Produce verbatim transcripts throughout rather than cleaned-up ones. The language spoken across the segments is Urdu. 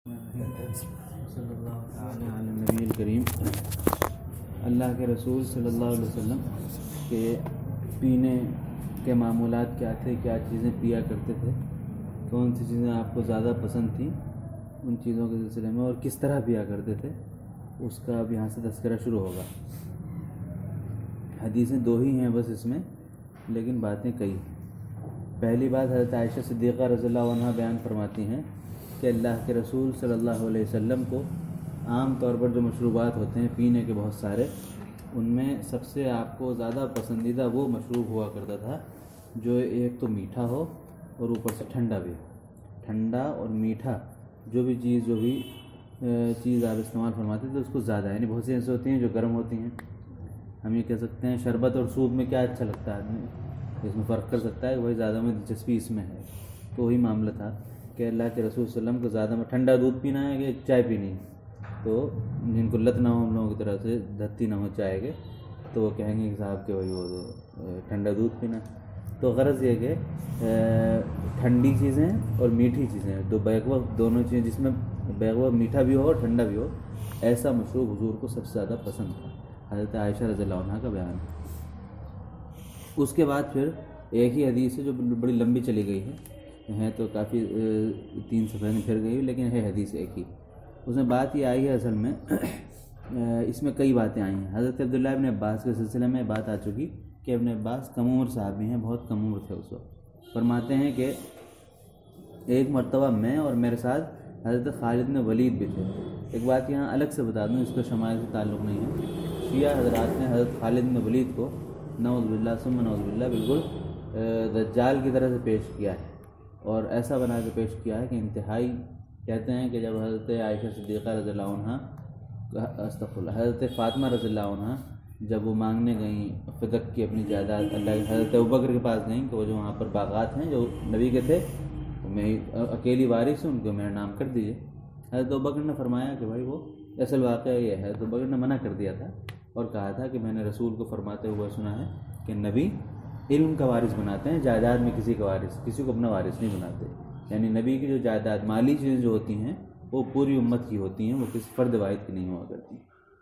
صلی اللہ علیہ نبی الکریم۔ اللہ کے رسول صلی اللہ علیہ وسلم کے پینے کے معمولات کیا تھے، کیا چیزیں پیا کرتے تھے، کون سی چیزیں آپ کو زیادہ پسند تھیں ان چیزوں کے سلسلے میں، اور کس طرح پیا کرتے تھے، اس کا اب یہاں سے تذکرہ شروع ہوگا۔ حدیثیں دو ہی ہیں بس اس میں، لیکن باتیں کئی۔ پہلی بات حضرت عائشہ صدیقہ رضی اللہ عنہ بیان فرماتی ہیں کہ اللہ کے رسول صلی اللہ علیہ وسلم کو عام طور پر جو مشروبات ہوتے ہیں پینے کے بہت سارے، ان میں سب سے آپ کو زیادہ پسندیدہ وہ مشروب ہوا کرتا تھا جو ایک تو میٹھا ہو اور اوپر سے ٹھنڈا بھی ہو۔ ٹھنڈا اور میٹھا جو بھی چیز جو بھی چیز آپ استعمال فرماتے تھے اس کو زیادہ، یعنی بہت سی ایسی ہوتی ہیں جو گرم ہوتی ہیں، ہم یہ کہہ سکتے ہیں شربت اور سوپ میں کیا اچھا لگتا ہے آدمی، اس میں فرق کر سکتا ہے کہ وہی زیادہ میں دلچسپی اس میں ہے۔ تو وہی معاملہ تھا کہ اللہ کے رسول صلی اللہ علیہ وسلم کو زیادہ میں ٹھنڈا دودھ پینا ہے کہ چائے پینی ہے، تو جن کو لت نہ ہو ان لوگوں کی طرح سے دھتی نہ ہو چائے کے، تو وہ کہیں گے کہ صاحب کہ وہی وہ ٹھنڈا دودھ پینا۔ تو غرض یہ کہ ٹھنڈی چیزیں اور میٹھی چیزیں دو بیک وقت دونوں چیزیں، جس میں بیک وقت میٹھا بھی ہو اور ٹھنڈا بھی ہو، ایسا مشروب حضور کو سب سے زیادہ پسند تھا۔ حضرت عائشہ رضی اللہ عنہ کا بیان۔ اس کے بعد پھر ایک ہی حدیث ہے جو بڑی لمبی چلی گئی ہے ہے تو کافی تین صفحے میں پھر گئی، لیکن ہے حدیث ایک ہی۔ اس میں بات یہ آئی ہے اصل میں، اس میں کئی باتیں آئی ہیں۔ حضرت عبداللہ ابن عباس کے سلسلے میں بات آ چکی کہ ابن عباس کم عمر صحابی ہیں، بہت کم عمر تھے اس وقت۔ فرماتے ہیں کہ ایک مرتبہ میں اور میرے ساتھ حضرت خالد بن ولید بھی تھے۔ ایک بات یہاں الگ سے بتا دوں، اس کا شمائل سے تعلق نہیں ہے۔ شیعہ حضرات نے حضرت خالد بن ولید کو نعوذ باللہ ثم نعوذ باللہ بالکل دجال کی طرح سے پیش کیا ہے، اور ایسا بنا کے پیش کیا ہے کہ انتہائی کہتے ہیں کہ جب حضرت عائشہ صدیقہ رضی اللہ عنہ استغفر اللہ حضرت فاطمہ رضی اللہ عنہ جب وہ مانگنے گئیں فدق کی اپنی جائیداد، اللہ حضرت ابوبکر کے پاس گئیں کہ وہ جو وہاں پر باغات ہیں جو نبی کے تھے، میں اکیلی وارث ہوں، ان کو میرا نام کر دیجیے۔ حضرت ابوبکر نے فرمایا کہ بھائی وہ اصل واقعہ یہ ہے، حضرت ابوبکر نے منع کر دیا تھا اور کہا تھا کہ میں نے رسول کو فرماتے ہوئے سنا ہے کہ نبی علم کا وارث بناتے ہیں، جائیداد میں کسی کا وارث کسی کو اپنا وارث نہیں بناتے، یعنی نبی کی جو جائیداد مالی چیزیں جو ہوتی ہیں وہ پوری امت کی ہوتی ہیں، وہ کسی فرد واحد کی نہیں ہوا کرتی۔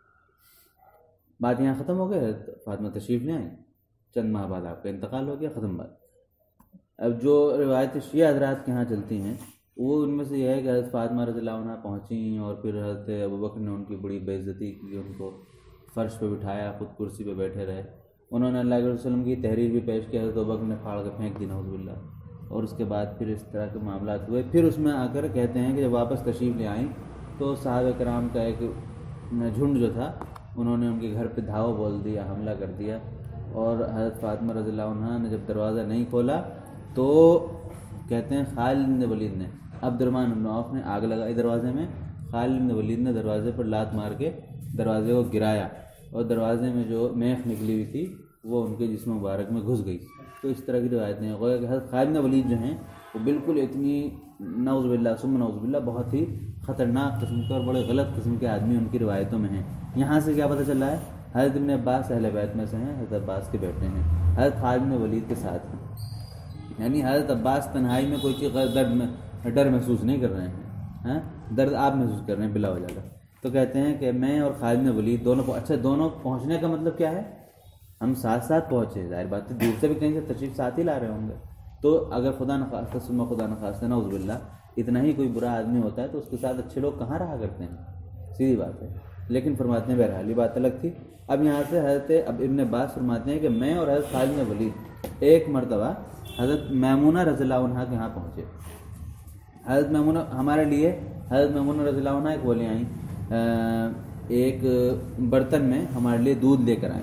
بات یہاں ختم ہو گئی، فاطمہ تشریف لے آئیں، چند ماہ بعد آپ کا انتقال ہو گیا، ختم بات۔ اب جو روایت شیعہ حضرات کے ہاں چلتی ہیں وہ ان میں سے یہ ہے کہ حضرت فاطمہ رضی اللہ عنہ پہنچیں اور پھر حضرت ابوبکر نے ان کی بڑی بے عزتی کی، ان کو فرش پہ بٹھایا، خود کرسی پہ بیٹھے رہے۔ انہوں نے اللہ کے وسلم کی تحریر بھی پیش کی، حضرت ابوبکر نے پھاڑ کے پھینک دی نعوذ باللہ، اور اس کے بعد پھر اس طرح کے معاملات ہوئے۔ پھر اس میں آ کر کہتے ہیں کہ جب واپس تشریف لے آئیں تو صحابہ کرام کا ایک جھنڈ جو تھا انہوں نے ان کے گھر پہ دھاؤ بول دیا، حملہ کر دیا، اور حضرت فاطمہ رضی اللہ عنہ نے جب دروازہ نہیں کھولا تو کہتے ہیں خالد بن ولید نے، عبد الرحمن بن عوف نے آگ لگائی دروازے میں، خالد بن ولید نے دروازے پر لات مار کے دروازے کو گرایا، اور دروازے میں جو میخ نکلی ہوئی تھی وہ ان کے جسم مبارک میں گھس گئی۔ تو اس طرح کی روایتیں ہیں کہ حضرت خالد بن ولید جو ہیں وہ بالکل اتنی نعوذ باللہ ثم نعوذ باللہ بہت ہی خطرناک قسم کے اور بڑے غلط قسم کے آدمی ان کی روایتوں میں ہیں۔ یہاں سے کیا پتہ چل رہا ہے؟ حضرت ابن عباس اہل بیت میں سے ہیں، حضرت عباس کے بیٹے ہیں، حضرت خالد بن ولید کے ساتھ ہیں، یعنی حضرت عباس تنہائی میں کوئی چیز درد میں ڈر محسوس نہیں کر رہے ہیں، ہاں درد آپ محسوس کر رہے ہیں بلا وجہ کا۔ تو کہتے ہیں کہ میں اور خالد بن ولید دونوں، اچھا دونوں پہنچنے کا مطلب کیا ہے؟ ہم ساتھ ساتھ پہنچے، ظاہر بات ہے دور سے بھی کہیں سے تشریف ساتھ ہی لا رہے ہوں گے، تو اگر خدا نخواستہ ثم خدا نخواستہ نعوذ باللہ اتنا ہی کوئی برا آدمی ہوتا ہے تو اس کے ساتھ اچھے لوگ کہاں رہا کرتے ہیں، سیدھی بات ہے۔ لیکن فرماتے ہیں بہرحال یہ بات الگ تھی۔ اب یہاں سے حضرت اب ابن عباس فرماتے ہیں کہ میں اور حضرت خالد بن ولید ایک مرتبہ حضرت میمونہ رضی اللہ عنہ کے یہاں پہنچے۔ حضرت میمونہ ہمارے لیے حضرت میمونہ رضی اللہ عنہ ایک وہ لے آئیں، ایک برتن میں ہمارے لیے دودھ لے کر آئیں،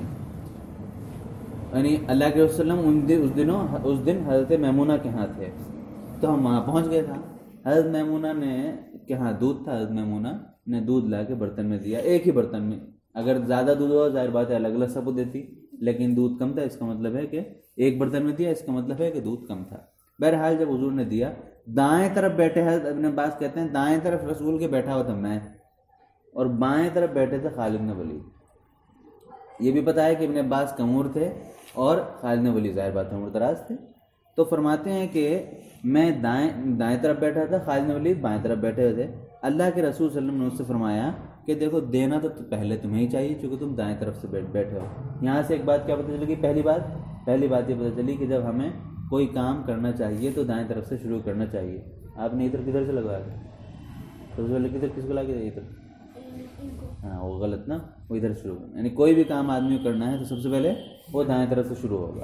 یعنی اللہ کے وسلم اس دنوں اس دن حضرت میمونہ کے ہاں تھے، تو ہم وہاں پہنچ گئے تھا۔ حضرت میمونہ نے کے ہاں دودھ تھا، حضرت میمونہ نے دودھ لا کے برتن میں دیا، ایک ہی برتن میں، اگر زیادہ دودھ ہو ظاہر بات ہے الگ الگ سب دیتی، لیکن دودھ کم تھا، اس کا مطلب ہے کہ ایک برتن میں دیا، اس کا مطلب ہے کہ دودھ کم تھا۔ بہرحال جب حضور نے دیا، دائیں طرف بیٹھے حضرت ابن عباس کہتے ہیں دائیں طرف رسول کے بیٹھا ہوا تھا میں، اور بائیں طرف بیٹھے تھے خالد بن ولید۔ یہ بھی پتا ہے کہ ابن عباس کم عمر تھے اور خالد بن ولید ظاہر بات عمر دراز تھے۔ تو فرماتے ہیں کہ میں دائیں دائیں طرف بیٹھا تھا، خالد بن ولید بائیں طرف بیٹھے ہوئے تھے۔ اللہ کے رسول صلی اللہ علیہ وسلم نے اس سے فرمایا کہ دیکھو دینا تو پہلے تمہیں ہی چاہیے چونکہ تم دائیں طرف سے بیٹھ بیٹھے ہو. یہاں سے ایک بات کیا پتہ چلے گی؟ پہلی بات پہلی بات یہ پتہ چلی کہ جب ہمیں کوئی کام کرنا چاہیے تو دائیں طرف سے شروع کرنا چاہیے. آپ نے ادھر کدھر سے لگوایا تھا؟ سب سے پہلے کدھر کس کو لا کے ادھر؟ ہاں وہ غلط نا, وہ ادھر شروع کرنا, یعنی کوئی بھی کام آدمی کو کرنا ہے تو سب سے پہلے وہ دائیں طرف سے شروع ہوگا.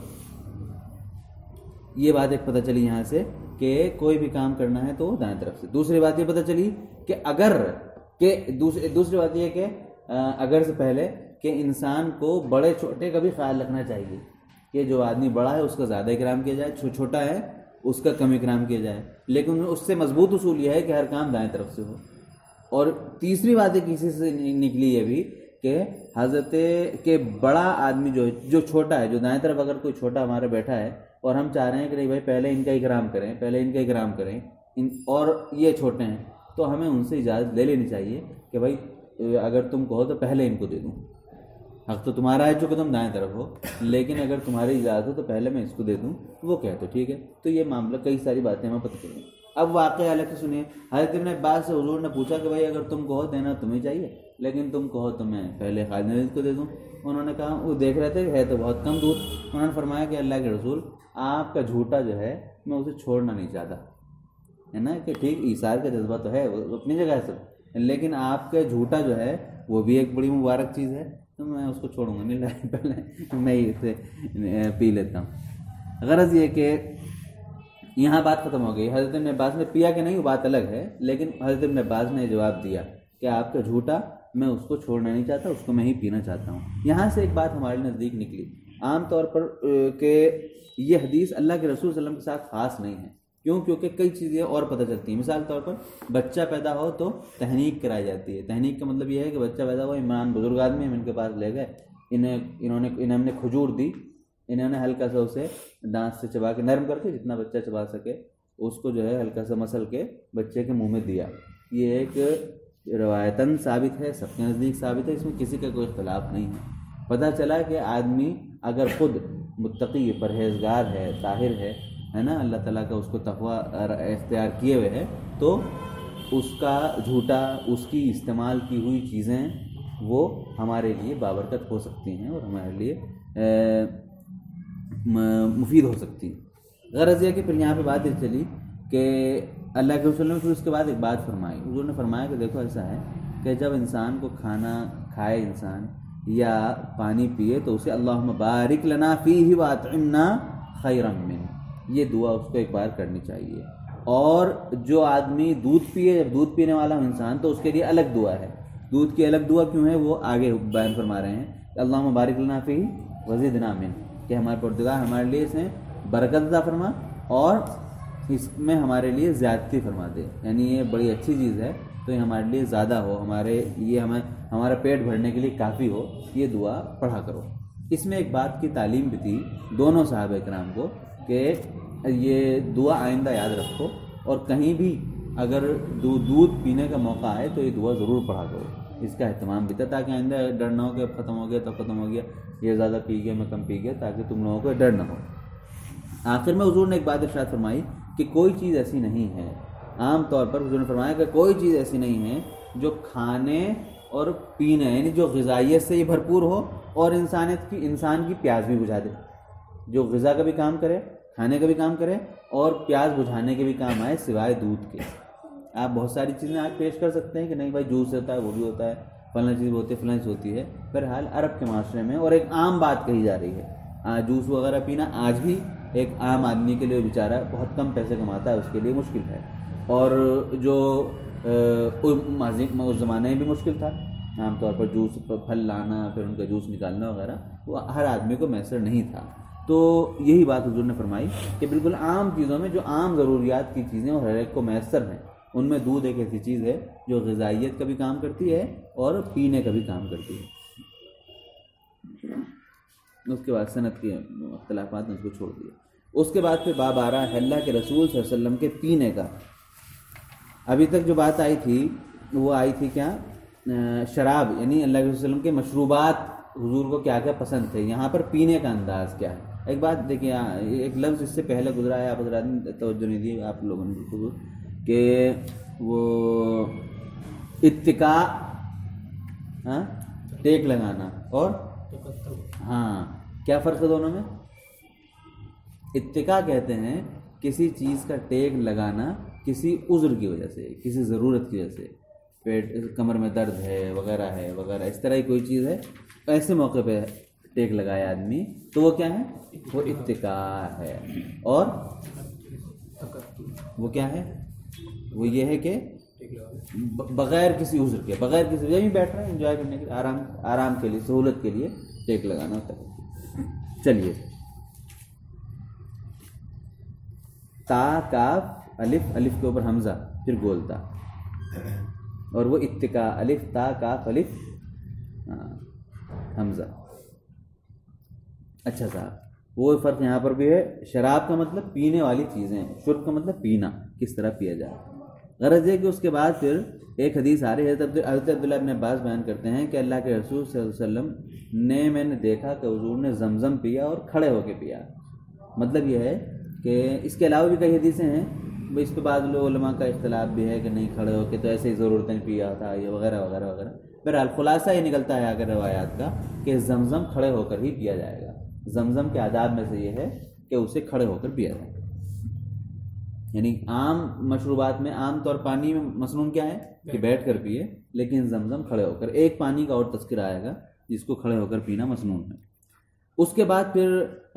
یہ بات ایک پتہ چلی یہاں سے کہ کوئی بھی کام کرنا ہے تو وہ دائیں طرف سے. دوسری بات یہ پتہ چلی کہ اگر کہ دوسری دوسری بات یہ کہ اگر سے پہلے کہ انسان کو بڑے چھوٹے کا بھی خیال رکھنا چاہیے کہ جو آدمی بڑا ہے اس کا زیادہ اکرام کیا جائے, چھوٹا ہے اس کا کم اکرام کیا جائے, لیکن اس سے مضبوط اصول یہ ہے کہ ہر کام دائیں طرف سے ہو. اور تیسری بات ایک اسی سے نکلی یہ بھی کہ حضرت کہ بڑا آدمی جو جو چھوٹا ہے, جو دائیں طرف اگر کوئی چھوٹا ہمارا بیٹھا ہے اور ہم چاہ رہے ہیں کہ نہیں بھائی پہلے ان کا اکرام کریں پہلے ان کا اکرام کریں ان اور یہ چھوٹے ہیں, تو ہمیں ان سے اجازت لے لینی چاہیے کہ بھائی اگر تم کہو تو پہلے ان کو دے دوں, حق تو تمہارا ہے چونکہ تم دائیں طرف ہو, لیکن اگر تمہاری اجازت ہو تو پہلے میں اس کو دے دوں. وہ کہے تو ٹھیک ہے. تو یہ معاملہ کئی ساری باتیں ہمیں پتہ چلیں. اب واقعہ الگ سے سنیے. حضرت ابن عباس سے حضور نے پوچھا کہ بھائی اگر تم کہو دینا تمہیں چاہیے لیکن تم کہو تو میں پہلے خالد بن ولید کو دے دوں. انہوں نے کہا, وہ دیکھ رہے تھے کہ ہے تو بہت کم دودھ. انہوں نے فرمایا کہ اللہ کے رسول آپ کا جھوٹا جو ہے میں اسے چھوڑنا نہیں چاہتا, ہے نا, کہ ٹھیک ایثار کا جذبہ تو ہے وہ اپنی جگہ ہے سب, لیکن آپ کا جھوٹا جو ہے وہ بھی ایک بڑی مبارک چیز ہے, تو میں اس کو چھوڑوں گا نہیں, پہلے میں ہی اسے پی لیتا ہوں. غرض یہ کہ یہاں بات ختم ہو گئی. حضرت ابن عباس نے پیا کہ نہیں وہ بات الگ ہے, لیکن حضرت ابن عباس نے جواب دیا کہ آپ کا جھوٹا میں اس کو چھوڑنا نہیں چاہتا, اس کو میں ہی پینا چاہتا ہوں. یہاں سے ایک بات ہمارے نزدیک نکلی عام طور پر کہ یہ حدیث اللہ کے رسول صلی اللہ علیہ وسلم کے ساتھ خاص نہیں ہے. کیوں؟ کیونکہ کئی چیزیں اور پتہ چلتی ہیں. مثال طور پر بچہ پیدا ہو تو تحنیک کرائی جاتی ہے. تحنیک کا مطلب یہ ہے کہ بچہ پیدا ہوا, عمران بزرگ آدمی ہم ان کے پاس لے گئے, انہیں انہوں نے انہیں ہم نے کھجور دی, انہوں نے ہلکا سا اسے دانت سے چبا کے نرم کر کے جتنا بچہ چبا سکے اس کو جو ہے ہلکا سا مسل کے بچے کے منہ میں دیا. یہ ایک روایتاً ثابت ہے, سب کے نزدیک ثابت ہے, اس میں کسی کا کوئی اختلاف نہیں ہے. پتہ چلا کہ آدمی اگر خود متقی پرہیزگار ہے, طاہر ہے, ہے نا, اللہ تعالیٰ کا اس کو تقویٰ اختیار کیے ہوئے ہے, تو اس کا جھوٹا, اس کی استعمال کی ہوئی چیزیں وہ ہمارے لیے بابرکت ہو سکتی ہیں اور ہمارے لیے مفید ہو سکتی ہیں. غرض یہ کہ پھر یہاں پہ بات یہ چلی کہ اللہ کے رسول نے پھر اس کے بعد ایک بات فرمائی. حضور نے فرمایا کہ دیکھو ایسا ہے کہ جب انسان کو کھانا کھائے انسان یا پانی پیے تو اسے اللہم بارک لنا فیہ واطعمنا خیرا منہ, یہ دعا اس کو ایک بار کرنی چاہیے. اور جو آدمی دودھ پیے, جب دودھ پینے والا انسان تو اس کے لیے الگ دعا ہے. دودھ کی الگ دعا کیوں ہے وہ آگے بیان فرما رہے ہیں. اللہم بارک لنا فیہ وزدنا منہ, کہ ہمارے پروردگار ہمارے لیے اس میں برکت عطا فرما اور اس میں ہمارے لیے زیادتی فرما دے, یعنی یہ بڑی اچھی چیز ہے تو یہ ہمارے لیے زیادہ ہو, ہمارے یہ ہمیں ہمارا پیٹ بھرنے کے لیے کافی ہو, یہ دعا پڑھا کرو. اس میں ایک بات کی تعلیم بھی تھی دونوں صحابہ کرام کو کہ یہ دعا آئندہ یاد رکھو اور کہیں بھی اگر دودھ پینے کا موقع آئے تو یہ دعا ضرور پڑھا کرو. اس کا اہتمام بھی تھا تاکہ آئندہ ڈر نہ ہو کہ اب ختم ہو گیا تو ختم ہو گیا, یہ زیادہ پی گیا میں کم پی گیا, تاکہ تم لوگوں کو ڈر نہ ہو. آخر میں حضور نے ایک بات ارشاد فرمائی کہ کوئی چیز ایسی نہیں ہے, عام طور پر حضور نے فرمایا کہ کوئی چیز ایسی نہیں ہے جو کھانے اور پینے یعنی جو غذائیت سے یہ بھرپور ہو اور انسانیت کی انسان کی پیاس بھی بجھا دے. جو غذا کا بھی کام کرے, کھانے کا بھی کام کرے اور پیاس بجھانے کے بھی کام آئے سوائے دودھ کے. آپ بہت ساری چیزیں آج پیش کر سکتے ہیں کہ نہیں بھائی جوس ہوتا ہے, وہ بھی ہوتا ہے, فلاں چیز ہوتی ہے, فلاں چیز ہوتی ہے. بہرحال عرب کے معاشرے میں اور ایک عام بات کہی جا رہی ہے, جوس وغیرہ پینا آج بھی ایک عام آدمی کے لیے بیچارہ بہت کم پیسے کماتا ہے, اس کے لیے مشکل ہے. اور جو اس زمانے میں بھی مشکل تھا, عام طور پر جوس پھل لانا پھر ان کا جوس نکالنا وغیرہ وہ ہر آدمی کو میسر نہیں تھا. تو یہی بات حضور نے فرمائی کہ بالکل عام چیزوں میں جو عام ضروریات کی چیزیں اور ہر ایک کو میسر ہیں ان میں دودھ ایک ایسی چیز ہے جو غذائیت کا بھی کام کرتی ہے اور پینے کا بھی کام کرتی ہے. اس کے بعد صنعت کے اختلافات نے اس کو چھوڑ دیا. اس کے بعد پھر باب آ رہا ہے اللہ کے رسول صلی اللہ علیہ وسلم کے پینے کا. ابھی تک جو بات آئی تھی وہ آئی تھی کیا, شراب یعنی اللہ کے رسول صلی اللہ علیہ وسلم کے مشروبات حضور کو کیا کیا پسند تھے. یہاں پر پینے کا انداز کیا ہے. ایک بات دیکھیے, ایک لفظ اس سے پہلے گزرا ہے, آپ حضرات نے توجہ نہیں دی آپ لوگوں نے, کہ وہ اتکا ہاں ٹیک لگانا، اور ہاں کیا فرق ہے دونوں میں؟ اتکا کہتے ہیں کسی چیز کا ٹیک لگانا کسی عذر کی وجہ سے، کسی ضرورت کی وجہ سے، پیٹ کمر میں درد ہے وغیرہ ہے وغیرہ اس طرح کی کوئی چیز ہے، ایسے موقع پہ ٹیک لگایا آدمی تو وہ کیا ہے؟ وہ اتکا ہے۔ اور وہ کیا ہے؟ وہ یہ ہے کہ بغیر کسی عذر کے، بغیر کسی وجہ میں بیٹھ رہے ہیں انجوائے کرنے کے لیے، آرام آرام کے لیے، سہولت کے لیے ٹیک لگانا ہوتا ہے۔ چلیے، تا کاف الف، الف کے اوپر حمزہ پھر گولتا، اور وہ اتکا الف تا کاف الف حمزہ۔ اچھا صاحب، وہ فرق یہاں پر بھی ہے۔ شراب کا مطلب پینے والی چیزیں، شرب کا مطلب پینا، کس طرح پیا جائے۔ غرض یہ کہ اس کے بعد پھر ایک حدیث آ رہی ہے، حضرت عبداللہ ابن عباس بیان کرتے ہیں کہ اللہ کے رسول صلی اللہ علیہ وسلم نے میں نے دیکھا کہ حضور نے زمزم پیا اور کھڑے ہو کے پیا۔ مطلب یہ ہے کہ اس کے علاوہ بھی کئی حدیثیں ہیں، اس پہ بعض لوگ علماء کا اختلاف بھی ہے کہ نہیں کھڑے ہو کے تو ایسے ہی ضرورتیں پیا تھا یہ وغیرہ وغیرہ وغیرہ۔ بہرحال خلاصہ یہ نکلتا ہے آخر روایات کا کہ زمزم کھڑے ہو کر ہی پیا جائے گا۔ زمزم کے آداب میں سے یہ ہے کہ اسے کھڑے ہو کر پیا جائے، یعنی عام مشروبات میں عام طور پانی میں مسنون کیا ہے کہ بیٹھ کر پیے، لیکن زمزم کھڑے ہو کر۔ ایک پانی کا اور تذکرہ آئے گا جس کو کھڑے ہو کر پینا مسنون ہے۔ اس کے بعد پھر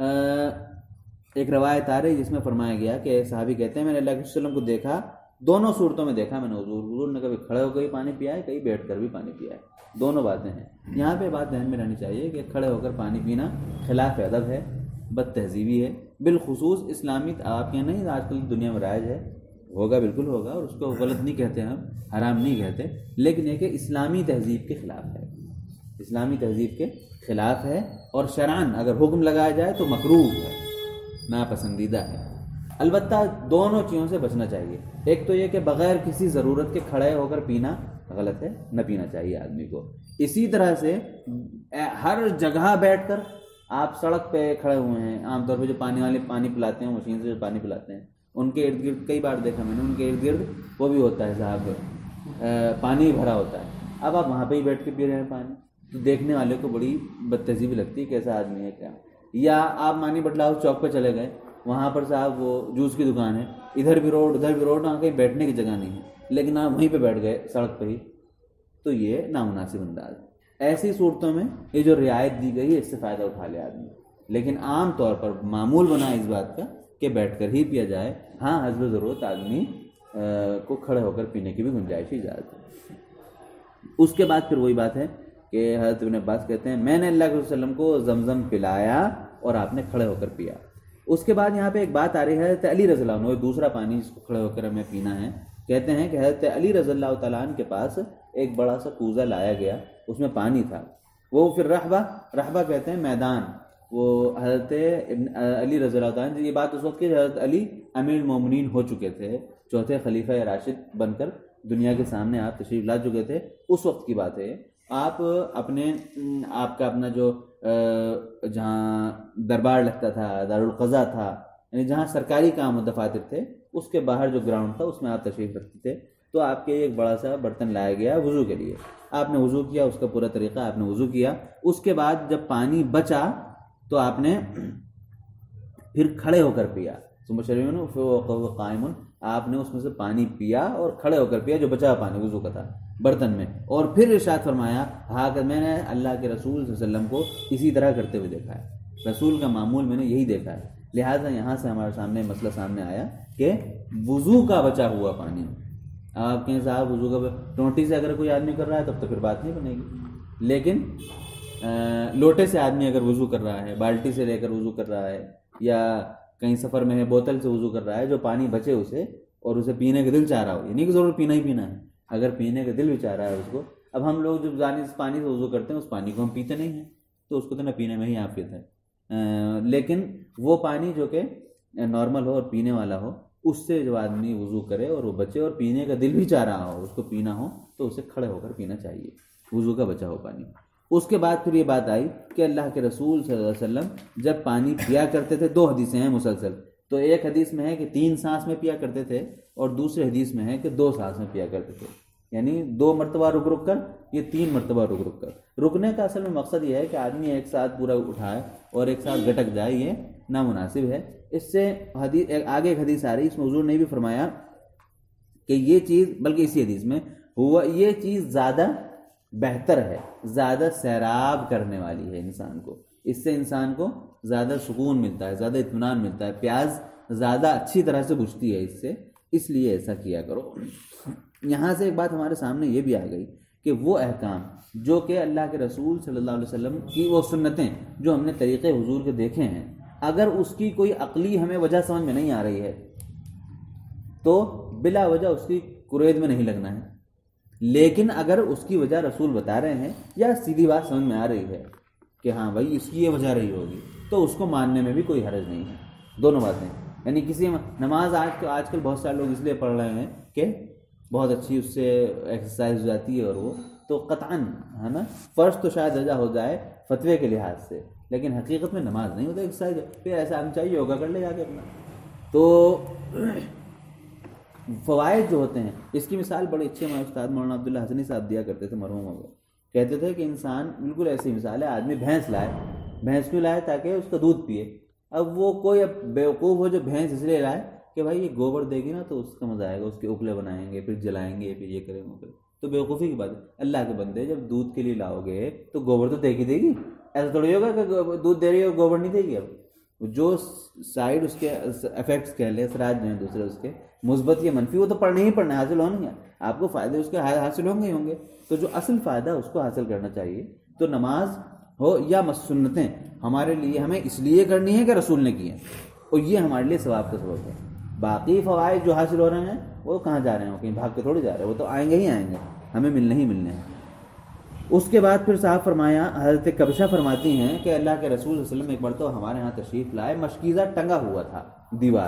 ایک روایت آ رہی جس میں فرمایا گیا کہ صحابی کہتے ہیں میں نے اللہ کے وسلم کو دیکھا، دونوں صورتوں میں دیکھا میں نے حضور حضور نے کبھی کھڑے ہو کر بھی پانی پیا ہے، کبھی بیٹھ کر بھی پانی پیا ہے، دونوں باتیں ہیں۔ یہاں پہ بات ذہن میں رہنی چاہیے کہ کھڑے ہو کر پانی پینا خلاف ادب ہے، بد تہذیبی ہے، بالخصوص اسلامی آپ کے نہیں آج کل دنیا میں رائج ہے، ہوگا بالکل ہوگا، اور اس کو غلط نہیں کہتے ہم، حرام نہیں کہتے، لیکن یہ کہ اسلامی تہذیب کے خلاف ہے، اسلامی تہذیب کے خلاف ہے، اور شرعاً اگر حکم لگایا جائے تو مکروہ ہے، ناپسندیدہ ہے۔ البتہ دونوں چیزوں سے بچنا چاہیے، ایک تو یہ کہ بغیر کسی ضرورت کے کھڑے ہو کر پینا غلط ہے، نہ پینا چاہیے آدمی کو۔ اسی طرح سے ہر جگہ بیٹھ کر آپ سڑک پہ کھڑے ہوئے ہیں، عام طور پہ جو پانی والے پانی پلاتے ہیں مشین سے جو پانی پلاتے ہیں ان کے ارد گرد کئی بار دیکھا میں نے، ان کے ارد گرد وہ بھی ہوتا ہے صاحب پانی بھرا ہوتا ہے، اب آپ وہاں پہ ہی بیٹھ کے پی رہے ہیں پانی، تو دیکھنے والے کو بڑی بدتہذیبی لگتی ہے کیسا آدمی ہے کیا۔ یا آپ مانی بٹلا ہاؤس چوک پہ چلے گئے، وہاں پر صاحب وہ جوس کی دکان ہے، ادھر بھی روڈ ادھر بھی روڈ، وہاں کہیں بیٹھنے کی جگہ نہیں ہے، لیکن آپ وہیں پہ بیٹھ گئے سڑک پہ ہی، تو یہ نامناسب انداز ہے۔ ایسی صورتوں میں یہ جو رعایت دی گئی ہے اس سے فائدہ اٹھا لے آدمی، لیکن عام طور پر معمول بنا اس بات کا کہ بیٹھ کر ہی پیا جائے۔ ہاں حسب ضرورت آدمی کو کھڑے ہو کر پینے کی بھی گنجائش کی اجازت ہے۔ اس کے بعد پھر وہی بات ہے کہ حضرت ابن عباس کہتے ہیں میں نے اللہ کے وسلم کو زمزم پلایا اور آپ نے کھڑے ہو کر پیا۔ اس کے بعد یہاں پہ ایک بات آ رہی ہے حضرت علی رضی اللہ عنہ، دوسرا پانی جس کو کھڑے ہو کر ہمیں پینا ہے، کہتے ہیں کہ حضرت علی رضی اللہ تعالیٰ عنہ کے پاس ایک بڑا سا کوزہ لایا گیا، اس میں پانی تھا، وہ پھر رحبہ رحبہ کہتے ہیں میدان، وہ حضرت علی رضی اللہ تعالیٰ عنہ، یہ بات اس وقت کہ حضرت علی امیر المومنین ہو چکے تھے، چوتھے خلیفہ راشد بن کر دنیا کے سامنے آپ تشریف لا چکے تھے، اس وقت کی بات ہے۔ آپ اپنے آپ کا اپنا جو جہاں دربار لگتا تھا، دارالقضا تھا، یعنی جہاں سرکاری کام و دفاتر تھے، اس کے باہر جو گراؤنڈ تھا اس میں آپ تشریف رکھتے تھے، تو آپ کے ایک بڑا سا برتن لایا گیا وضو کے لیے، آپ نے وضو کیا، اس کا پورا طریقہ آپ نے وضو کیا، اس کے بعد جب پانی بچا تو آپ نے پھر کھڑے ہو کر پیا، قائم، آپ نے اس میں سے پانی پیا اور کھڑے ہو کر پیا جو بچا پانی وضو کا تھا برتن میں، اور پھر ارشاد فرمایا ہاں کہ میں نے اللہ کے رسول صلی اللہ علیہ وسلم کو اسی طرح کرتے ہوئے دیکھا ہے، رسول کا معمول میں نے یہی دیکھا ہے، لہٰذا یہاں سے ہمارے سامنے مسئلہ سامنے آیا کہ وضو کا بچا ہوا پانی، آپ کہیں صاحب وضو کا ٹونٹی سے اگر کوئی آدمی کر رہا ہے تب تو پھر بات نہیں بنے گی، لیکن لوٹے سے آدمی اگر وضو کر رہا ہے، بالٹی سے لے کر وضو کر رہا ہے، یا کہیں سفر میں ہے بوتل سے وضو کر رہا ہے، جو پانی بچے اسے اور اسے پینے کا دل چاہ رہا ہو، یہ نہیں کہ ضرور پینا ہی پینا ہے، اگر پینے کا دل بھی چاہ رہا ہے اس کو، اب ہم لوگ جب جانے سے پانی سے وضو کرتے ہیں اس پانی کو ہم پیتے نہیں ہیں، تو اس کو تو نہ پینے میں ہی عافیت ہے، لیکن وہ پانی جو کہ نارمل ہو اور پینے والا ہو، اس سے جو آدمی وضو کرے اور وہ بچے اور پینے کا دل بھی چاہ رہا ہو، اس کو پینا ہو، تو اسے کھڑے ہو کر پینا چاہیے، وضو کا بچا ہو پانی۔ اس کے بعد پھر یہ بات آئی کہ اللہ کے رسول صلی اللہ علیہ وسلم جب پانی پیا کرتے تھے، دو حدیثیں ہیں مسلسل، تو ایک حدیث میں ہے کہ تین سانس میں پیا کرتے تھے، اور دوسرے حدیث میں ہے کہ دو سانس میں پیا کرتے تھے، یعنی دو مرتبہ رک رک کر، یہ تین مرتبہ رک رک کر۔ رکنے کا اصل میں مقصد یہ ہے کہ آدمی ایک ساتھ پورا اٹھائے اور ایک ساتھ گٹک جائے، یہ نامناسب ہے۔ اس سے حدیث آگے ایک حدیث آ رہی، اس میں حضور نے بھی فرمایا کہ یہ چیز، بلکہ اسی حدیث میں ہوا یہ چیز زیادہ بہتر ہے، زیادہ سیراب کرنے والی ہے انسان کو، اس سے انسان کو زیادہ سکون ملتا ہے، زیادہ اطمینان ملتا ہے، پیاز زیادہ اچھی طرح سے بجھتی ہے اس سے، اس لیے ایسا کیا کرو۔ یہاں سے ایک بات ہمارے سامنے یہ بھی آ گئی کہ وہ احکام جو کہ اللہ کے رسول صلی اللہ علیہ وسلم کی وہ سنتیں جو ہم نے طریقے حضور کے دیکھے ہیں، اگر اس کی کوئی عقلی ہمیں وجہ سمجھ میں نہیں آ رہی ہے تو بلا وجہ اس کی قرید میں نہیں لگنا ہے، لیکن اگر اس کی وجہ رسول بتا رہے ہیں یا سیدھی بات سمجھ میں آ رہی ہے کہ ہاں بھائی اس کی یہ وجہ رہی ہوگی، تو اس کو ماننے میں بھی کوئی حرج نہیں ہے۔ دونوں باتیں، یعنی کسی نماز آج آج کل بہت سارے لوگ اس لیے پڑھ رہے ہیں کہ بہت اچھی اس سے ایکسرسائز ہو جاتی ہے، اور وہ تو قطعاً ہے نا، فرض تو شاید ادا ہو جائے فتوے کے لحاظ سے، لیکن حقیقت میں نماز نہیں ہوتا ایکسرسائز، پھر ایسا ہم چاہیے یوگا کر لے جا کے اپنا۔ تو فوائد جو ہوتے ہیں، اس کی مثال بڑے اچھے ہمارے استاد مولانا عبداللہ حسنی صاحب دیا کرتے تھے، مرحوم ہو گئے، کہتے تھے کہ انسان بالکل ایسی مثال ہے، آدمی بھینس لائے، بھینس کیوں لائے؟ تاکہ اس کا دودھ پیے۔ اب وہ کوئی اب بیوقوف ہو جو بھینس اس لیے لائے کہ بھائی یہ گوبر دے گی نا تو اس کا مزہ آئے گا، اس کے اپلے بنائیں گے، پھر جلائیں گے، پھر یہ کریں گے، وہ کریں گے۔ تو بیوقوفی کی بات ہے۔ اللہ کے بندے جب دودھ کے لیے لاؤ گے تو گوبر تو دے گی دے گی، ایسا تھوڑی ہوگا کہ دودھ دے رہی ہے اور گوبر نہیں دے گی۔ اب جو سائڈ اس کے افیکٹس کہہ لیں، اثرات جو ہیں دوسرے اس کے مثبت یا منفی، وہ تو پڑھنے ہی پڑھنے حاصل ہونے ہیں، آپ کو فائدے اس کے حاصل ہوں گے ہی ہوں گے۔ تو جو اصل فائدہ اس کو حاصل کرنا چاہیے۔ تو نماز ہو یا سنتیں ہمارے لیے ہمیں اس لیے کرنی ہے کہ رسول نے کی ہے، اور یہ ہمارے لیے ثواب کا سبب ہے۔ باقی فوائد جو حاصل ہو رہے ہیں وہ کہاں جا رہے ہیں، کہیں بھاگ کے تھوڑی جا رہے ہیں، وہ تو آئیں گے ہی آئیں گے، ہمیں ملنے ہی ملنے ہیں۔ اس کے بعد پھر صاحب فرمایا، حضرت کبشہ فرماتی ہیں کہ اللہ کے رسول صلی اللہ علیہ وسلم ایک مرتبہ ہمارے ہاں تشریف لائے، مشکیزہ ٹنگا ہوا تھا دیوار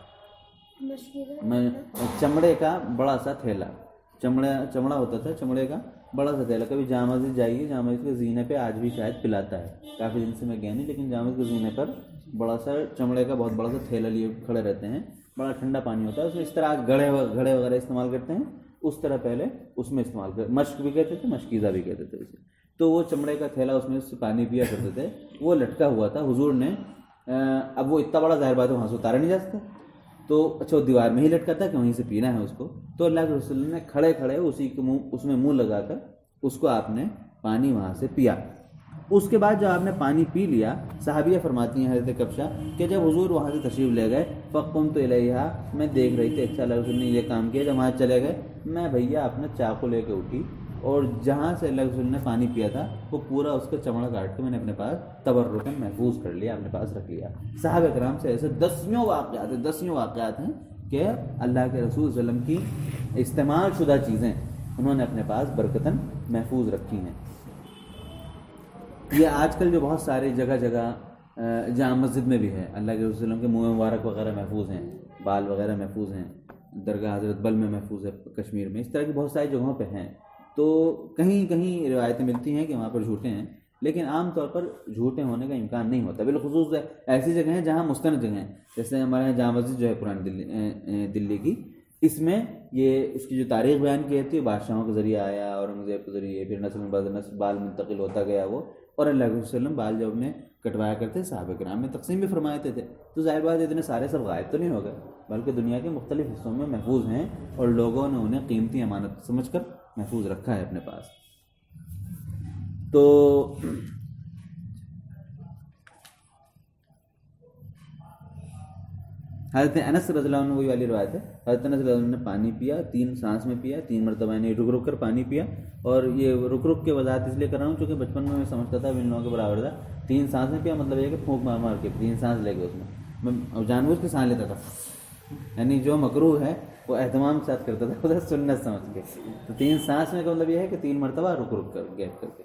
میں، چمڑے کا بڑا سا تھیلا، چمڑا چمڑا ہوتا تھا، چمڑے کا بڑا سا تھیلا۔ کبھی جامع مسجد جائیے، جامع مسجد کے زینے پہ آج بھی شاید پلاتا ہے، کافی دن سے میں گیا نہیں، لیکن جامع مسجد کے زینے پر بڑا سا چمڑے کا بہت بڑا سا تھیلا لیے کھڑے رہتے ہیں، بڑا ٹھنڈا پانی ہوتا ہے اس میں، اس طرح گھڑے گھڑے وغیرہ استعمال کرتے ہیں، اس طرح پہلے اس میں استعمال کرتے، مشک بھی کہتے تھے، مشکیزہ بھی کہتے تھے اسے۔ تو وہ چمڑے کا تھیلا، اس میں سے پانی پیا کرتے تھے، وہ لٹکا ہوا تھا۔ حضور نے اب وہ اتنا بڑا ظاہر بات ہے وہاں سے اتارا نہیں جا سکتا، تو اچھا وہ دیوار میں ہی لٹکا تھا کہ وہیں سے پینا ہے اس کو، تو اللہ کے رسول نے کھڑے کھڑے اسی کے منہ اس میں منہ لگا کر اس کو آپ نے پانی وہاں سے پیا۔ اس کے بعد جب آپ نے پانی پی لیا، صحابیہ فرماتی ہیں حضرت کبشہ کہ جب حضور وہاں سے تشریف لے گئے، فقمت الیہا، میں دیکھ رہی تھی اچھا اللہ رسول نے یہ کام کیا، جب وہاں چلے گئے میں بھیا اپنا چاقو لے کے اٹھی، اور جہاں سے اللہ رسول نے پانی پیا تھا وہ پورا اس کا چمڑا کاٹ کے میں نے اپنے پاس تبرکاً محفوظ کر لیا، اپنے پاس رکھ لیا۔ صحابہ کرام سے ایسے دسیوں واقعات ہیں دسیوں واقعات ہیں کہ اللہ کے رسول صلی اللہ علیہ وسلم کی استعمال شدہ چیزیں انہوں نے اپنے پاس برکتاً محفوظ رکھی ہیں۔ یہ آج کل جو بہت سارے جگہ جگہ جامع مسجد میں بھی ہے، اللہ کے رسول صلی اللہ علیہ وسلم کے منہ مبارک وغیرہ محفوظ ہیں، بال وغیرہ محفوظ ہیں، درگاہ حضرت بل میں محفوظ ہے، کشمیر میں، اس طرح کی بہت ساری جگہوں پہ ہیں۔ تو کہیں کہیں روایتیں ملتی ہیں کہ وہاں پر جھوٹے ہیں، لیکن عام طور پر جھوٹے ہونے کا امکان نہیں ہوتا، بالخصوص ایسی جگہ ہیں جہاں مستند جگہیں ہیں، جیسے ہمارے یہاں جامع مسجد جو ہے پرانی دلی دلی کی، اس میں یہ اس کی جو تاریخ بیان کی تھی بادشاہوں کے ذریعے آیا، اورنگزیب کے ذریعے، پھر نسل بعد نسل بال منتقل ہوتا گیا وہ، اور اللہ کے وسلم بال جب نے کٹوایا کرتے صحابہ کرام میں تقسیم بھی فرماتے تھے، تو ظاہر بات اتنے سارے سب غائب تو نہیں ہو گئے، بلکہ دنیا کے مختلف حصوں میں محفوظ ہیں، اور لوگوں نے انہیں قیمتی امانت سمجھ کر محفوظ رکھا ہے اپنے پاس۔ تو حضرت انس رضی اللہ عنہ وہی والی روایت ہے، حضرت انس رضی اللہ عنہ نے پانی پیا، تین سانس میں پیا، تین مرتبہ یعنی رک رک کر پانی پیا، اور یہ رک رک کے وضاحت اس لیے کر رہا ہوں چونکہ بچپن میں میں سمجھتا تھا ان لوگوں کے برابر تھا، تین سانس میں پیا مطلب یہ کہ پھونک مار مار کے تین سانس لے کے اس میں میں جان بوجھ کے سانس لیتا تھا، یعنی جو مکروہ ہے وہ اہتمام کے ساتھ کرتا تھا، خدا سنت سمجھ کے۔ تو تین سانس میں کا مطلب یہ ہے کہ تین مرتبہ رک رک کر گیپ کر کے۔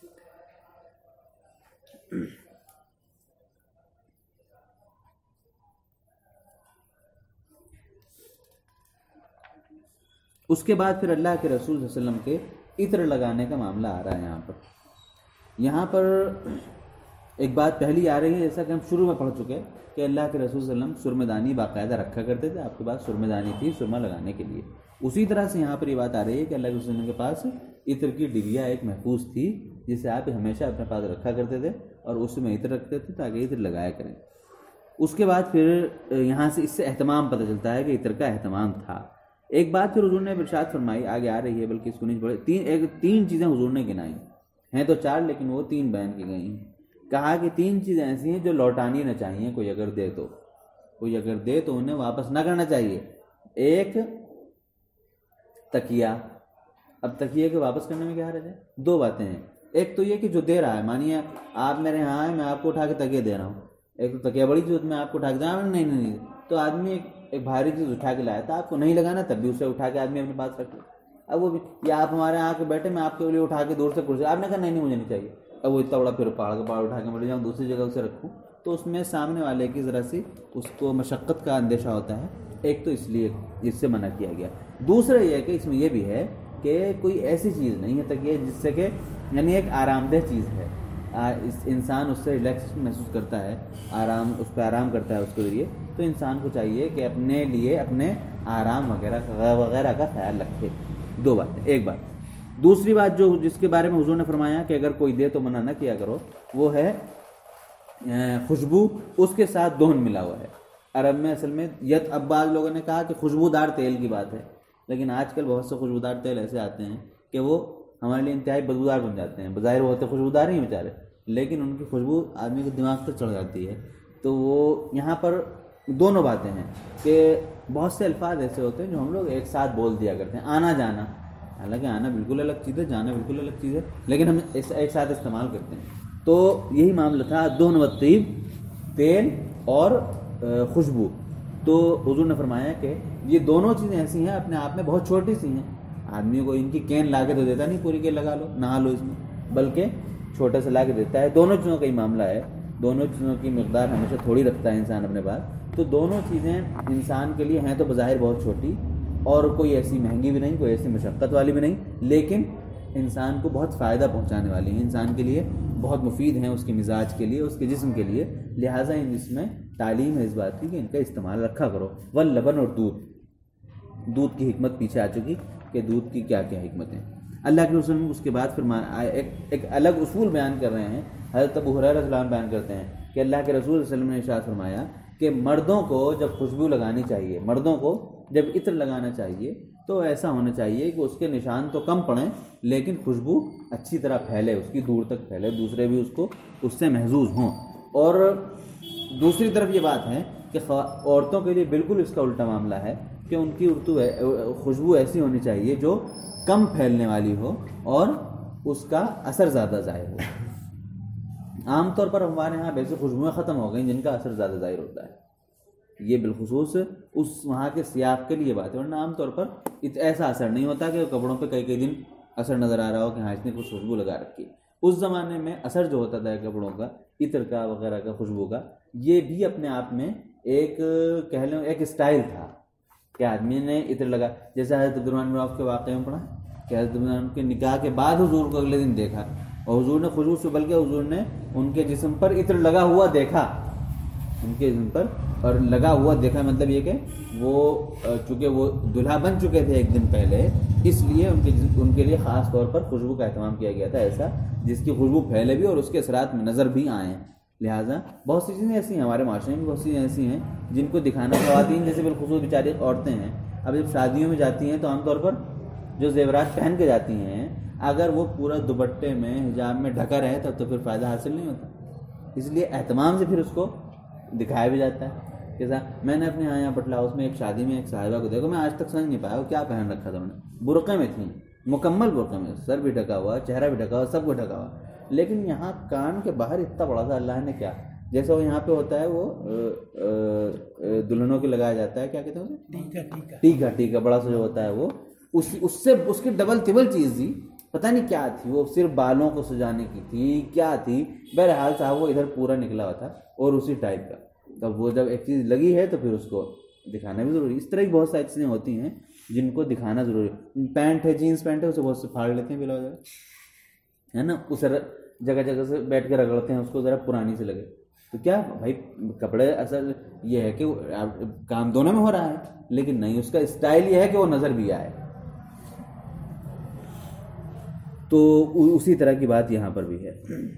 اس کے بعد پھر اللہ کے رسول صلی اللہ علیہ وسلم کے عطر لگانے کا معاملہ آ رہا ہے۔ یہاں پر یہاں پر ایک بات پہلی آ رہی ہے، جیسا کہ ہم شروع میں پڑھ چکے کہ اللہ کے رسول صلی اللہ علیہ وسلم سرمے دانی باقاعدہ رکھا کرتے تھے، آپ کے پاس سرمے دانی تھی سرما لگانے کے لیے، اسی طرح سے یہاں پر یہ بات آ رہی ہے کہ اللہ کے رسول کے پاس عطر کی ڈبیا ایک محفوظ تھی جسے آپ ہمیشہ اپنے پاس رکھا کرتے تھے اور اس میں عطر رکھتے تھے تاکہ عطر لگایا کریں. اس کے بعد پھر یہاں سے اس سے اہتمام پتہ چلتا ہے کہ عطر کا اہتمام تھا. ایک بات پھر حضور نے ارشاد فرمائی, آگے آ رہی ہے بلکہ اس کو نہیں پڑھے, تین ایک تین چیزیں حضور نے گنائی ہیں, تو چار لیکن وہ تین بیان کی گئی ہیں. کہا کہ تین چیزیں ایسی ہیں جو لوٹانی نہ چاہیے, کوئی اگر دے تو کوئی اگر دے تو انہیں واپس نہ کرنا چاہیے. ایک تکیہ. اب تکیے کے واپس کرنے میں کیا حرج ہے؟ دو باتیں ہیں. ایک تو یہ کہ جو دے رہا ہے, مانیے آپ میرے یہاں آئے, میں آپ کو اٹھا کے تکیے دے رہا ہوں, ایک تو تکیہ بڑی چیز میں آپ کو اٹھا کے دے رہا ہوں, نہیں نہیں نہیں تو آدمی ایک ایک بھاری چیز اٹھا کے لایا تھا, آپ کو نہیں لگانا تب بھی اسے اٹھا کے آدمی اپنے پاس رکھ لے. اب وہ بھی, یا آپ ہمارے یہاں کے بیٹھے, میں آپ کے لیے اٹھا کے دور سے کرسی, آپ نے کہا نہیں نہیں مجھے نہیں چاہیے, اب وہ اتنا بڑا پھر پہاڑ کا پہاڑ اٹھا کے مر جاؤں دوسری جگہ اسے رکھوں, تو اس میں سامنے والے کی ذرا سی اس کو مشقت کا اندیشہ ہوتا ہے. ایک تو اس لیے اس سے منع کیا گیا. دوسرا یہ ہے کہ اس میں یہ بھی ہے کہ کوئی ایسی چیز نہیں ہے تکیہ جس سے کہ یعنی ایک آرام دہ چیز ہے, اس انسان اس سے ریلیکس محسوس کرتا ہے, آرام اس پہ آرام کرتا ہے اس کے ذریعے. تو انسان کو چاہیے کہ اپنے لیے اپنے آرام وغیرہ وغیرہ کا خیال رکھے. دو باتیں. ایک بات. دوسری بات جو جس کے بارے میں حضور نے فرمایا کہ اگر کوئی دے تو منع نہ کیا کرو, وہ ہے خوشبو, اس کے ساتھ دہن ملا ہوا ہے. عرب میں اصل میں یت, اب بعض لوگوں نے کہا کہ خوشبودار تیل کی بات ہے, لیکن آج کل بہت سے خوشبودار تیل ایسے آتے ہیں کہ وہ ہمارے لیے انتہائی بدبودار بن جاتے ہیں. بظاہر وہ ہوتے خوشبودار ہی بیچارے, لیکن ان کی خوشبو آدمی کے دماغ تک چڑھ جاتی ہے. تو وہ یہاں پر دونوں باتیں ہیں کہ بہت سے الفاظ ایسے ہوتے ہیں جو ہم لوگ ایک ساتھ بول دیا کرتے ہیں. آنا جانا, حالانکہ آنا بالکل الگ چیز ہے, جانا بالکل الگ چیز ہے, لیکن ہم ایک ساتھ استعمال کرتے ہیں. تو یہی معاملہ تھا دہن و طیب, تیل اور خوشبو. تو حضور نے فرمایا کہ یہ دونوں چیزیں ایسی ہیں اپنے آپ میں بہت چھوٹی سی ہیں, آدمی کو ان کی کین لا کے تو دیتا نہیں پوری کین لگا لو نہا لو اس میں, بلکہ چھوٹے سے لا کے دیتا ہے. دونوں چیزوں کا ہی معاملہ ہے, دونوں چیزوں کی مقدار ہمیشہ تھوڑی رکھتا ہے انسان اپنے پاس. تو دونوں چیزیں انسان کے لیے ہیں تو بظاہر بہت چھوٹی, اور کوئی ایسی مہنگی بھی نہیں, کوئی ایسی مشقت والی بھی نہیں, لیکن انسان کو بہت فائدہ پہنچانے والی ہیں, انسان کے لیے بہت مفید ہیں, اس کے مزاج کے لیے, اس کے جسم کے لیے. لہٰذا ان اس میں تعلیم ہے اس بات کی کہ ان کا استعمال رکھا کرو. واللبن, اور دودھ. دودھ کی حکمت پیچھے آ چکی کہ دودھ کی کیا کیا حکمتیں. اللہ کے رسول اس کے بعد پھر ایک ایک الگ اصول بیان کر رہے ہیں. حضرت ابو ہریرہ رضی اللہ عنہ بیان کرتے ہیں کہ اللہ کے رسول صلی اللہ علیہ وسلم نے ارشاد فرمایا کہ مردوں کو جب خوشبو لگانی چاہیے, مردوں کو جب عطر لگانا چاہیے تو ایسا ہونا چاہیے کہ اس کے نشان تو کم پڑیں لیکن خوشبو اچھی طرح پھیلے, اس کی دور تک پھیلے, دوسرے بھی اس کو اس سے محظوظ ہوں. اور دوسری طرف یہ بات ہے کہ عورتوں کے لیے بالکل اس کا الٹا معاملہ ہے کہ ان کی اردو خوشبو ایسی ہونی چاہیے جو کم پھیلنے والی ہو اور اس کا اثر زیادہ ظاہر ہو. عام طور پر ہمارے ہاں ویسے خوشبوئیں ختم ہو گئیں جن کا اثر زیادہ ظاہر ہوتا ہے, یہ بالخصوص اس وہاں کے سیاق کے لیے بات ہے, ورنہ عام طور پر ایسا اثر نہیں ہوتا کہ کپڑوں پہ کئی کئی دن اثر نظر آ رہا ہو کہ ہاں اس نے کچھ خوشبو لگا رکھی. اس زمانے میں اثر جو ہوتا تھا کپڑوں کا, عطر کا وغیرہ کا, خوشبو کا, یہ بھی اپنے آپ میں ایک کہہ لیں ایک اسٹائل تھا کہ آدمی نے عطر لگا. جیسے حضرت عبدالرحمن بن عوف کے واقعے میں پڑھا کہ حضرت عبدالرحمن کے نکاح کے بعد حضور کو اگلے دن دیکھا, اور حضور نے خوشبو سے بلکہ حضور نے ان کے جسم پر عطر لگا ہوا دیکھا, ان کے جسم پر اور لگا ہوا دیکھا, مطلب یہ کہ وہ چونکہ وہ دلہا بن چکے تھے ایک دن پہلے, اس لیے ان کے ان کے لیے خاص طور پر خوشبو کا اہتمام کیا گیا تھا, ایسا جس کی خوشبو پھیلے بھی اور اس کے اثرات میں نظر بھی آئیں. لہٰذا بہت سی چیزیں ایسی ہیں ہمارے معاشرے میں, بہت سی چیزیں ایسی ہیں جن کو دکھانا, خواتین جیسے بالخصوص بیچاری عورتیں ہیں, اب جب شادیوں میں جاتی ہیں تو عام طور پر جو زیورات پہن کے جاتی ہیں, اگر وہ پورا دوپٹے میں حجاب میں ڈھکا رہے تب تو پھر فائدہ حاصل نہیں ہوتا, اس لیے اہتمام سے پھر اس کو دکھایا بھی جاتا ہے. جیسا میں نے اپنے یہاں بٹلہ ہاؤس میں ایک شادی میں ایک صاحبہ کو دیکھا, میں آج تک سمجھ نہیں پایا وہ کیا پہن رکھا تھا, انہوں نے برقعے میں تھیں, مکمل برقعے میں, سر بھی ڈھکا ہوا, چہرہ بھی ڈھکا ہوا, سب کو ڈھکا ہوا, لیکن یہاں کان کے باہر اتنا بڑا تھا, اللہ نے کیا, جیسا وہ یہاں پہ ہوتا ہے وہ دلہنوں کے لگایا جاتا ہے, کیا کہتے ہیں اسے, ٹیکا, ٹیکا بڑا سا جو ہوتا ہے وہ, اس اس سے اس کی ڈبل ٹبل چیز تھی, پتہ نہیں کیا تھی وہ, صرف بالوں کو سجانے کی تھی کیا تھی, بہرحال صاحب وہ ادھر پورا نکلا ہوا تھا اور اسی ٹائپ کا. تب وہ جب ایک چیز لگی ہے تو پھر اس کو دکھانا بھی ضروری. اس طرح کی بہت ساری چیزیں ہوتی ہیں جن کو دکھانا ضروری. پینٹ ہے, جینس پینٹ ہے, اسے بہت سے پھاڑ لیتے ہیں بلا وجہ, ہے نا, اسے جگہ جگہ سے بیٹھ کے رگڑتے ہیں اس کو ذرا پرانی سے لگے, تو کیا بھائی کپڑے اصل یہ ہے کہ کام دونوں میں ہو رہا ہے، لیکن نہیں، اس کا اسٹائل یہ ہے کہ وہ نظر بھی آئے. تو اسی طرح کی بات یہاں پر بھی ہے.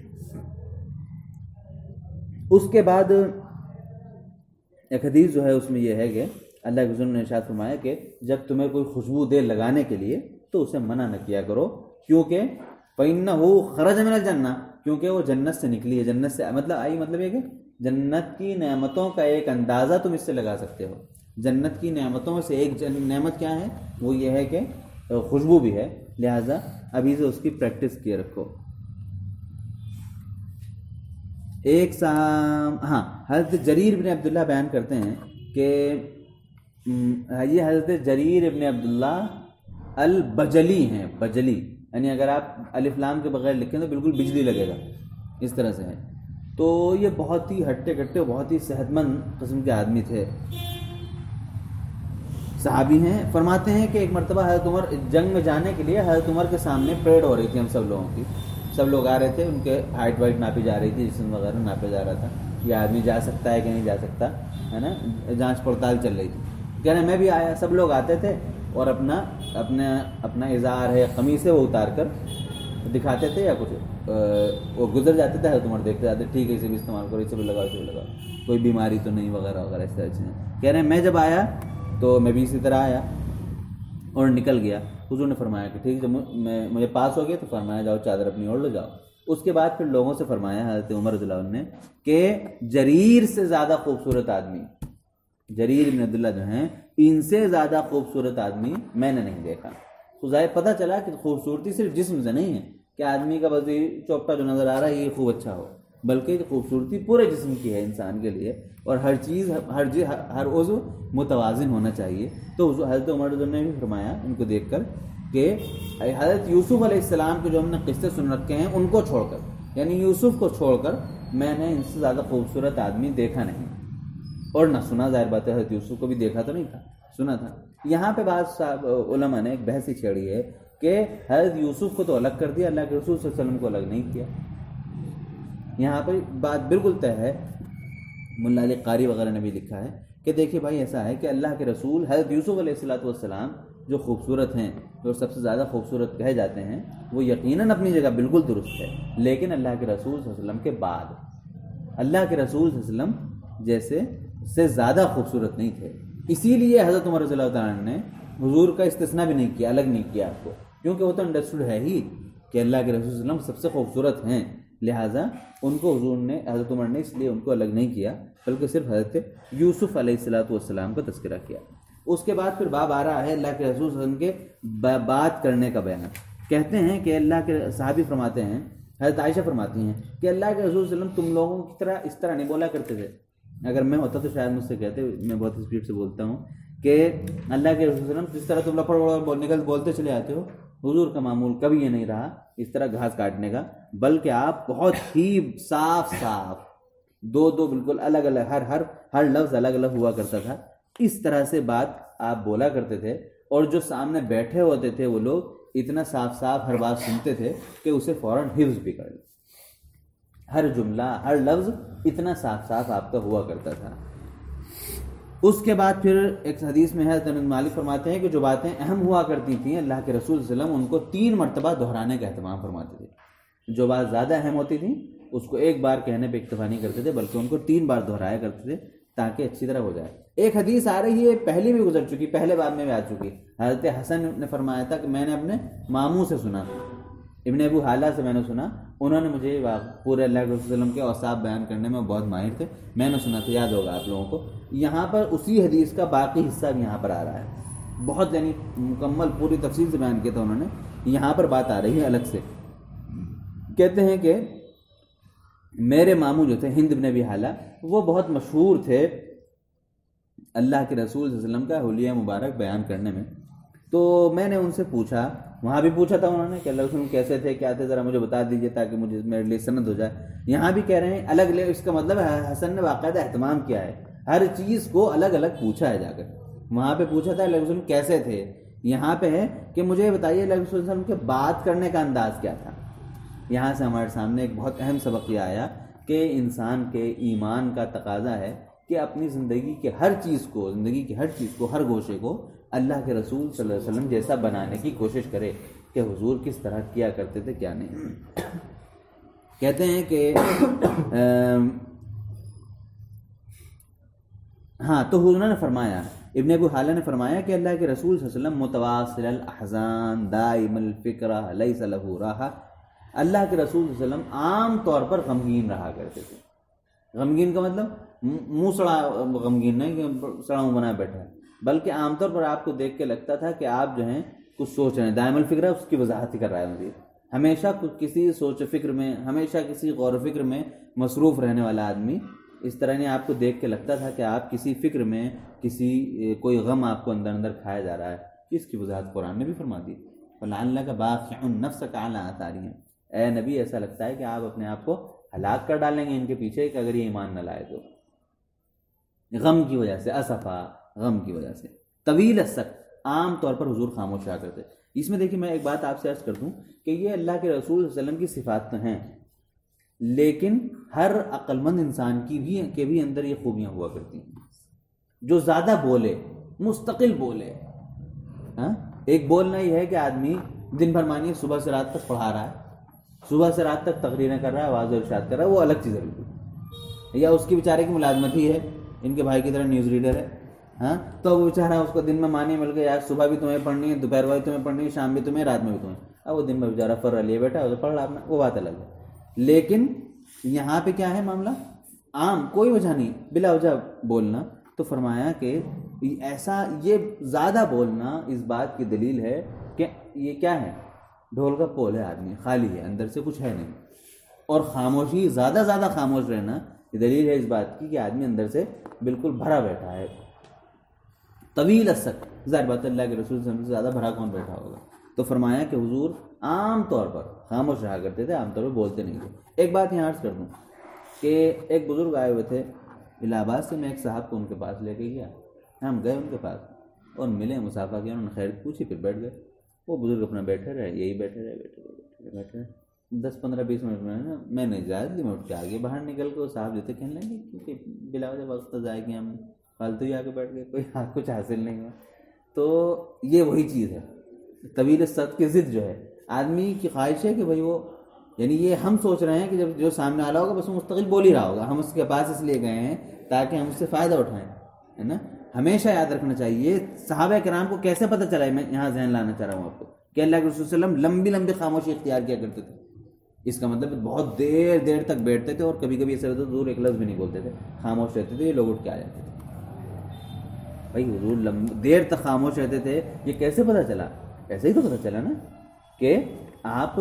اس کے بعد ایک حدیث جو ہے اس میں یہ ہے کہ اللہ کے رسول نے ارشاد فرمایا کہ جب تمہیں کوئی خوشبو دے لگانے کے لیے تو اسے منع نہ کیا کرو، کیونکہ فَإِنَّهُ خَرَجَ مِنَ الْجَنَّةِ، کیونکہ وہ جنت سے نکلی ہے. جنت سے مطلب آئی مطلب یہ کہ جنت کی نعمتوں کا ایک اندازہ تم اس سے لگا سکتے ہو. جنت کی نعمتوں میں سے ایک نعمت کیا ہے؟ وہ یہ ہے کہ خوشبو بھی ہے. لہٰذا ابھی سے اس کی پریکٹس کیے رکھو. ایک سا ہاں حضرت جریر بن عبداللہ بیان کرتے ہیں کہ یہ حضرت جریر ابن عبداللہ البجلی ہیں. بجلی یعنی اگر آپ الف لام کے بغیر لکھیں تو بالکل بجلی لگے گا، اس طرح سے ہے. تو یہ بہت ہی ہٹے کٹے بہت ہی صحت مند قسم کے آدمی تھے، صحابی ہیں. فرماتے ہیں کہ ایک مرتبہ حضرت عمر جنگ میں جانے کے لیے حضرت عمر کے سامنے پریڈ ہو رہی تھی ہم سب لوگوں کی. سب لوگ آ رہے تھے، ان کے ہائٹ وائٹ ناپی جا رہی تھی، جسم وغیرہ ناپا جا رہا تھا، یہ آدمی جا سکتا ہے کہ نہیں جا سکتا ہے نا، جانچ پڑتال چل رہی تھی. کہہ رہے میں بھی آیا. سب لوگ آتے تھے اور اپنا اپنا اپنا اظہار ہے قمیص ہے وہ اتار کر دکھاتے تھے یا کچھ وہ گزر جاتے تھے. حضرت عمر دیکھتے جاتے ٹھیک ہے اسے بھی استعمال کرو، اسے بھی لگاؤ، اسے بھی لگاؤ، کوئی بیماری تو نہیں وغیرہ وغیرہ اس طرح سے. کہہ رہے ہیں میں جب آیا تو میں بھی اسی طرح آیا اور نکل گیا. حضور نے فرمایا کہ ٹھیک جب میں مجھے پاس ہو گیا تو فرمایا جاؤ چادر اپنی اوڑھ لو جاؤ. اس کے بعد پھر لوگوں سے فرمایا حضرت عمر رضی اللہ عنہ نے کہ جریر سے زیادہ خوبصورت آدمی، جریر بن عبداللہ جو ہیں، ان سے زیادہ خوبصورت آدمی میں نے نہیں دیکھا. تو ظاہر پتہ چلا کہ خوبصورتی صرف جسم سے نہیں ہے کہ آدمی کا بس چوپٹا جو نظر آ رہا ہے یہ خوب اچھا ہو، بلکہ خوبصورتی پورے جسم کی ہے انسان کے لیے، اور ہر چیز ہر چیز ہر عضو متوازن ہونا چاہیے. تو حضرت عمر رضی اللہ عنہ نے بھی فرمایا ان کو دیکھ کر کہ حضرت یوسف علیہ السلام کے جو ہم نے قصے سن رکھے ہیں ان کو چھوڑ کر، یعنی یوسف کو چھوڑ کر میں نے ان سے زیادہ خوبصورت آدمی دیکھا نہیں اور نہ سنا. ظاہر بات ہے حضرت یوسف کو بھی دیکھا تو نہیں تھا، سنا تھا. یہاں پہ بعض علماء نے ایک بحث ہی چھیڑی ہے کہ حضرت یوسف کو تو الگ کر دیا، اللہ کے رسول صلی اللہ علیہ وسلم کو الگ نہیں کیا. یہاں پہ بات بالکل طے ہے. ملا علی قاری وغیرہ نے بھی لکھا ہے کہ دیکھیے بھائی ایسا ہے کہ اللہ کے رسول حضرت یوسف علیہ الصلوۃ والسلام جو خوبصورت ہیں، جو سب سے زیادہ خوبصورت کہے جاتے ہیں، وہ یقیناً اپنی جگہ بالکل درست ہے، لیکن اللہ کے رسول صلی اللہ علیہ وسلم کے بعد اللہ کے رسول صلی اللہ علیہ وسلم جیسے سے زیادہ خوبصورت نہیں تھے. اسی لیے حضرت عمر رضی اللہ تعالیٰ عنہ نے حضور کا استثناء بھی نہیں کیا، الگ نہیں کیا آپ کو، کیونکہ وہ تو انڈرسٹوڈ ہے ہی کہ اللہ کے رسول صلی اللہ علیہ وسلم سب سے خوبصورت ہیں. لہٰذا ان کو حضور نے حضرت عمر نے اس لیے ان کو الگ نہیں کیا، بلکہ صرف حضرت یوسف علیہ الصلوۃ والسلام کا تذکرہ کیا. اس کے بعد پھر باب آ رہا ہے اللہ کے رسول صلی اللہ علیہ وسلم کے بات کرنے کا بیان. کہتے ہیں کہ اللہ کے صحابی فرماتے ہیں، حضرت عائشہ فرماتی ہیں کہ اللہ کے رسول صلی اللہ علیہ وسلم تم لوگوں کی طرح اس طرح نہیں بولا کرتے تھے. اگر میں ہوتا تو شاید مجھ سے کہتے، میں بہت اسپیڈ سے بولتا ہوں، کہ اللہ کے رسول صلی اللہ علیہ وسلم جس طرح تم لپڑ بڑ نکل بولتے چلے آتے ہو، حضور کا معمول کبھی یہ نہیں رہا اس طرح گھاس کاٹنے کا، بلکہ آپ بہت ہی صاف صاف دو دو بالکل الگ الگ ہر ہر ہر لفظ الگ الگ ہوا کرتا تھا. اس طرح سے بات آپ بولا کرتے تھے، اور جو سامنے بیٹھے ہوتے تھے وہ لوگ اتنا صاف صاف ہر بات سنتے تھے کہ اسے فوراً حفظ بھی کر لیں. ہر جملہ ہر لفظ اتنا صاف صاف آپ کا ہوا کرتا تھا. اس کے بعد پھر ایک حدیث میں ہے حضرت مالک فرماتے ہیں کہ جو باتیں اہم ہوا کرتی تھیں اللہ کے رسول صلی اللہ علیہ وسلم ان کو تین مرتبہ دہرانے کا اہتمام فرماتے تھے. جو بات زیادہ اہم ہوتی تھی اس کو ایک بار کہنے پہ اکتفا نہیں کرتے تھے، بلکہ ان کو تین بار دہرایا کرتے تھے تاکہ اچھی طرح ہو جائے. ایک حدیث آ رہی ہے پہلے بھی گزر چکی، پہلے باب میں بھی آ چکی. حضرت حسن نے فرمایا تھا کہ میں نے اپنے ماموں سے سنا، ابن ابو حالہ سے میں نے سنا، انہوں نے مجھے پورے اللہ کے رسول صلی اللہ علیہ وسلم کے اوصاف بیان کرنے میں بہت ماہر تھے، میں نے سنا تھا، یاد ہوگا آپ لوگوں کو. یہاں پر اسی حدیث کا باقی حصہ بھی یہاں پر آ رہا ہے، بہت یعنی مکمل پوری تفصیل سے بیان کیا تھا انہوں نے. یہاں پر بات آ رہی ہے الگ سے. کہتے ہیں کہ میرے ماموں جو تھے ہند بن ابی حالہ، وہ بہت مشہور تھے اللہ کے رسول صلی اللہ علیہ وسلم کا حلیہ مبارک بیان کرنے میں. تو میں نے ان سے پوچھا، وہاں بھی پوچھا تھا انہوں نے کہ اللہ کے رسول کیسے تھے کیا تھے، ذرا مجھے بتا دیجئے تاکہ مجھے میرے لیے سند ہو جائے. یہاں بھی کہہ رہے ہیں الگ لے، اس کا مطلب ہے حسن نے باقاعدہ اہتمام کیا ہے، ہر چیز کو الگ الگ پوچھا ہے جا کر. وہاں پہ پوچھا تھا اللہ کے رسول کیسے تھے، یہاں پہ ہے کہ مجھے بتائیے اللہ کے رسول صلی اللہ علیہ وسلم کے بات کرنے کا انداز کیا تھا. یہاں سے ہمارے سامنے ایک بہت اہم سبق یہ آیا کہ انسان کے ایمان کا تقاضا ہے کہ اپنی زندگی کے ہر چیز کو زندگی کی ہر چیز کو ہر گوشے کو اللہ کے رسول صلی اللہ علیہ وسلم جیسا بنانے کی کوشش کرے کہ حضور کس طرح کیا کرتے تھے کیا نہیں. کہتے ہیں کہ ہاں تو حضور نے فرمایا, ابن ابو حالہ نے فرمایا کہ اللہ کے رسول صلی اللہ علیہ وسلم متواصل الاحزان دائم الفکرہ لیس لہ راحہ, اللہ کے رسول صلی اللہ علیہ وسلم عام طور پر غمگین رہا کرتے تھے. غمگین کا مطلب منہ سڑا غمگین نہیں کہ سڑا منہ بنا بیٹھا ہے, بلکہ عام طور پر آپ کو دیکھ کے لگتا تھا کہ آپ جو ہیں کچھ سوچ رہے ہیں. دائم الفکرہ اس کی وضاحت ہی کر رہا ہے مزید, ہمیشہ کسی سوچ و فکر میں, ہمیشہ کسی غور و فکر میں مصروف رہنے والا آدمی. اس طرح نے آپ کو دیکھ کے لگتا تھا کہ آپ کسی فکر میں, کسی کوئی غم آپ کو اندر اندر کھایا جا رہا ہے. اس کی وضاحت قرآن نے بھی فرما دی, فَلَعَلَّكَ بَاخِعٌ نَفْسَكَ عَلَىٰ آثَارِهِمْ, اے نبی ایسا لگتا ہے کہ آپ اپنے آپ کو ہلاک کر ڈالیں گے ان کے پیچھے کہ اگر یہ ایمان نہ لائے تو. غم کی وجہ سے, اسفا غم کی وجہ سے. طویل السکت, عام طور پر حضور خاموش رہا کرتے. اس میں دیکھیے میں ایک بات آپ سے عرض کر دوں کہ یہ اللہ کے رسول صلی اللہ علیہ وسلم کی صفات تو ہیں, لیکن ہر عقل مند انسان کی بھی کے بھی اندر یہ خوبیاں ہوا کرتی ہیں. جو زیادہ بولے, مستقل بولے, ہاں ایک بولنا یہ ہے کہ آدمی دن بھر مانیے صبح سے رات تک پڑھا رہا ہے, صبح سے رات تک تقریریں کر رہا ہے, واضح ارشاد کر رہا ہے, وہ الگ چیز ہے. یا اس کی بیچارے کی ملازمت ہی ہے, ان کے بھائی کی طرح نیوز ریڈر ہے, ہاں تو وہ بیچارہ اس کو دن میں مانے مل گیا, صبح بھی تمہیں پڑھنی ہے, دوپہر بھی تمہیں پڑھنی ہے, شام بھی تمہیں, رات میں بھی تمہیں. اب وہ دن میں بیچارہ فر لیے بیٹھا ہے, پڑھ رہا اپنا, وہ بات الگ ہے. لیکن یہاں پہ کیا ہے معاملہ, عام کوئی وجہ نہیں, بلا وجہ بولنا. تو فرمایا کہ ایسا یہ زیادہ بولنا اس بات کی دلیل ہے کہ یہ کیا ہے, ڈھول کا پول ہے, آدمی خالی ہے, اندر سے کچھ ہے نہیں. اور خاموشی, زیادہ زیادہ خاموش رہنا یہ دلیل ہے اس بات کی کہ آدمی اندر سے بالکل بھرا بیٹھا ہے. طویل السکت, ظاہر بات اللہ کے رسول صلی اللہ علیہ وسلم سے زیادہ بھرا کون بیٹھا ہوگا. تو فرمایا کہ حضور عام طور پر خاموش رہا کرتے تھے, عام طور پر بولتے نہیں تھے. ایک بات یہاں عرض کر دوں کہ ایک بزرگ آئے ہوئے تھے الہ آباد سے, میں ایک صاحب کو ان کے پاس لے کے گیا, ہم گئے ان کے پاس اور ملے, مسافہ کیا, انہوں نے خیر پوچھی, پھر بیٹھ گئے. وہ بزرگ اپنا بیٹھے رہے, یہی بیٹھے رہے بیٹھے رہے بیٹھے رہے دس پندرہ بیس منٹ میں نا میں نے اجازت لی, میں اٹھ کے آگے باہر نکل کے صاحب جیتے کہنے لگے کیونکہ بلا وجہ وقت ضائع کیا ہم نے, فالتو ہی آ کے بیٹھ گئے, کوئی کچھ حاصل نہیں ہوا. تو یہ وہی چیز ہے, طویل سخت کی ضد جو ہے. آدمی کی خواہش ہے کہ بھائی وہ, یعنی یہ ہم سوچ رہے ہیں کہ جب جو سامنے والا ہوگا بس وہ مستقل بول ہی رہا ہوگا, ہم اس کے پاس اس لیے گئے ہیں تاکہ ہم اس سے فائدہ اٹھائیں, ہے نا. ہمیشہ یاد رکھنا چاہیے صحابہ کرام کو کیسے پتہ چلا ہے, میں یہاں ذہن لانا چاہ رہا ہوں آپ کو, کہ اللہ کے رسول صلی اللہ علیہ وسلم لمبی لمبی خاموشی اختیار کیا کرتے تھے. اس کا مطلب بہت دیر دیر تک بیٹھتے تھے, اور کبھی کبھی ایسا ہوتا تھا حضور ایک لفظ بھی نہیں بولتے تھے, خاموش رہتے تھے, یہ لوگ اٹھ کے آ جاتے تھے. بھائی حضور لمبی دیر تک خاموش رہتے تھے, یہ کیسے پتہ چلا؟ ایسے ہی تو پتہ چلا نا کہ آپ,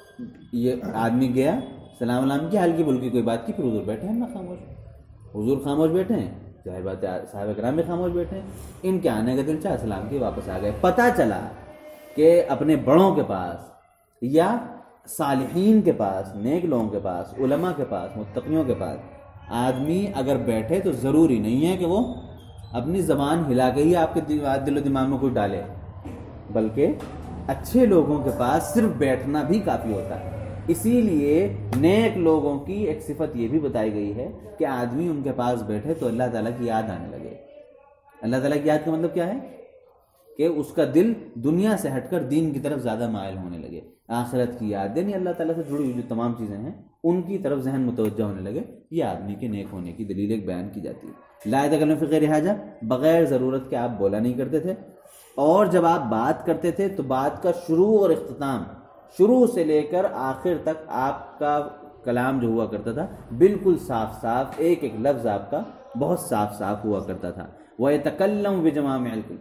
یہ آدمی گیا سلام علام کی, ہلکی بھلکی کوئی بات کی, پھر حضور بیٹھے ہیں نا خاموش, حضور خاموش بیٹھے ہیں, ظاہر بات ہے صحابہ کرام بھی خاموش بیٹھے ہیں. ان کے آنے کا دل چاہا, سلام کی, واپس آ گئے. پتہ چلا کہ اپنے بڑوں کے پاس یا صالحین کے پاس, نیک لوگوں کے پاس, علماء کے پاس, متقیوں کے پاس آدمی اگر بیٹھے تو ضروری نہیں ہے کہ وہ اپنی زبان ہلا کے ہی آپ کے دل و دماغ میں کچھ ڈالے, بلکہ اچھے لوگوں کے پاس صرف بیٹھنا بھی کافی ہوتا ہے. اسی لیے نیک لوگوں کی ایک صفت یہ بھی بتائی گئی ہے کہ آدمی ان کے پاس بیٹھے تو اللہ تعالیٰ کی یاد آنے لگے. اللہ تعالیٰ کی یاد کا مطلب کیا ہے کہ اس کا دل دنیا سے ہٹ کر دین کی طرف زیادہ مائل ہونے لگے, آخرت کی یاد, یعنی اللہ تعالیٰ سے جڑی ہوئی جو تمام چیزیں ہیں ان کی طرف ذہن متوجہ ہونے لگے. یہ آدمی کے نیک ہونے کی دلیل ایک بیان کی جاتی ہے. لا یتکلم فی غیر حاجہ, بغیر ضرورت کے آپ بولا نہیں کرتے تھے, اور جب آپ بات کرتے تھے تو بات کا شروع اور اختتام, شروع سے لے کر آخر تک آپ کا کلام جو ہوا کرتا تھا بالکل صاف صاف, ایک ایک لفظ آپ کا بہت صاف صاف ہوا کرتا تھا. وَيَتَكَلَّمُ بِجَوَامِعِ الْكَلِمِ,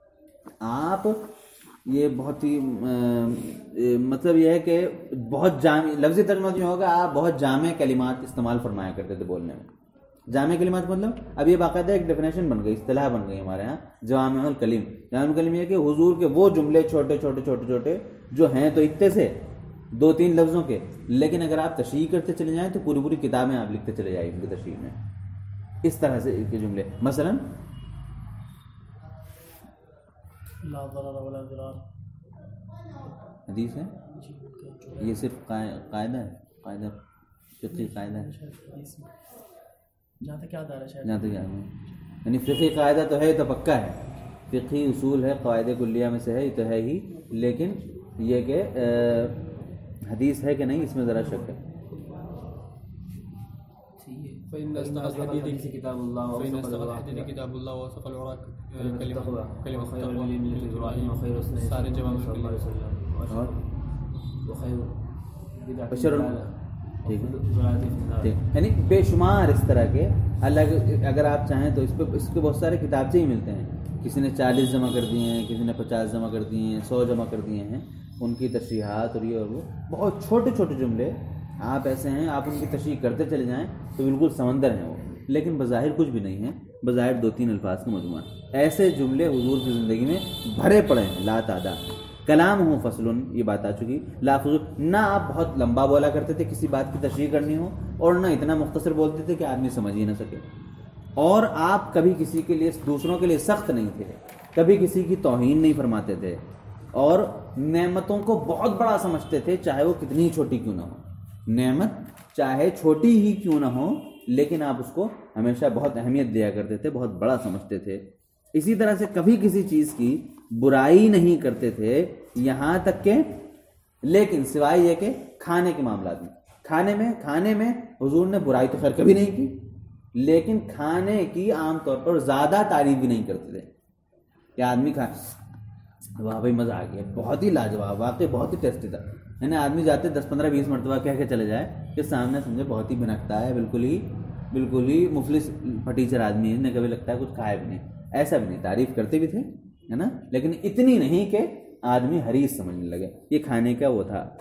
آپ یہ بہت ہی مطلب یہ ہے کہ بہت جامع, لفظی ترجمہ جو ہوگا آپ بہت جامع کلمات استعمال فرمایا کرتے تھے بولنے میں. جامع کلمات مطلب اب یہ باقاعدہ ایک ڈیفینیشن بن گئی, اصطلاح بن گئی ہمارے ہاں جوامع الکلم. جوامع الکلم یہ کہ حضور کے وہ جملے چھوٹے چھوٹے چھوٹے چھوٹے جو ہیں تو اتنے سے دو تین لفظوں کے, لیکن اگر آپ تشریح کرتے چلے جائیں تو پوری پوری کتابیں آپ لکھتے چلے جائیں ان کی تشریح میں. اس طرح سے کے جملے, مثلا لا ضرر ولا ضرار حدیث ہے, یہ صرف قاعدہ ہے, قاعدہ فقہی قاعدہ ہے جہاں تک یاد آ رہا ہے شاید جہاں تک یاد ہے، یعنی فقہی قاعدہ تو ہے، تو پکا ہے، فقہی اصول ہے، قواعد کلیہ میں سے ہے، یہ تو ہے ہی، لیکن یہ کہ حدیث ہے کہ نہیں اس میں ذرا شک ہے. فإن أصدق الحديث كتاب الله فإن أصدق الحديث كتاب الله وأصدق العراق كلمة كلمة التقوى ملة إبراهيم وخير السنة سار جواب صلى الله عليه وسلم وخير بدعة ٹھیک، یعنی بے شمار اس طرح کے اللہ کے، اگر آپ چاہیں تو اس پہ اس کے بہت سارے کتابچے ہی ملتے ہیں. کسی نے چالیس جمع کر دیے ہیں، کسی نے پچاس جمع کر دیے ہیں، سو جمع کر دیے ہیں، ان کی تشریحات اور یہ اور وہ بہت چھوٹے چھوٹے جملے آپ ایسے ہیں، آپ ان کی تشریح کرتے چلے جائیں تو بالکل سمندر ہیں وہ، لیکن بظاہر کچھ بھی نہیں ہے، بظاہر دو تین الفاظ کا مجموعہ. ایسے جملے حضور کی زندگی میں بھرے پڑے ہیں لا تعداد. کلام ہوں فصل، یہ بات آ چکی، لا فضول، نہ آپ بہت لمبا بولا کرتے تھے کسی بات کی تشریح کرنی ہو، اور نہ اتنا مختصر بولتے تھے کہ آدمی سمجھ ہی نہ سکے. اور آپ کبھی کسی کے لیے، دوسروں کے لیے سخت نہیں تھے، کبھی کسی کی توہین نہیں فرماتے تھے، اور نعمتوں کو بہت بڑا سمجھتے تھے چاہے وہ کتنی چھوٹی کیوں نہ ہو. نعمت چاہے چھوٹی ہی کیوں نہ ہو لیکن آپ اس کو ہمیشہ بہت اہمیت دیا کرتے تھے، بہت بڑا سمجھتے تھے. اسی طرح سے کبھی کسی چیز کی برائی نہیں کرتے تھے، یہاں تک کہ، لیکن سوائے یہ کہ کھانے کے معاملات میں، کھانے میں کھانے میں حضور نے برائی تو خیر کبھی نہیں کی، لیکن کھانے کی عام طور پر زیادہ تعریف بھی نہیں کرتے تھے کہ آدمی کھا واہ بھائی مزہ آ گیا، بہت ہی لاجواب، واقعی بہت ہی ٹیسٹی تھا. یعنی آدمی جاتے دس پندرہ بیس مرتبہ کہہ کے چلے جائے کہ سامنے سمجھے بہت ہی بھنکتا ہے، بالکل ہی بالکل ہی مفلس پھٹیچر آدمی ہے، انہیں کبھی لگتا ہے کچھ کھایا بھی نہیں. ایسا بھی نہیں، تعریف کرتے بھی تھے ہے نا، لیکن اتنی نہیں کہ آدمی حریص سمجھنے لگے. یہ کھانے کا وہ تھا.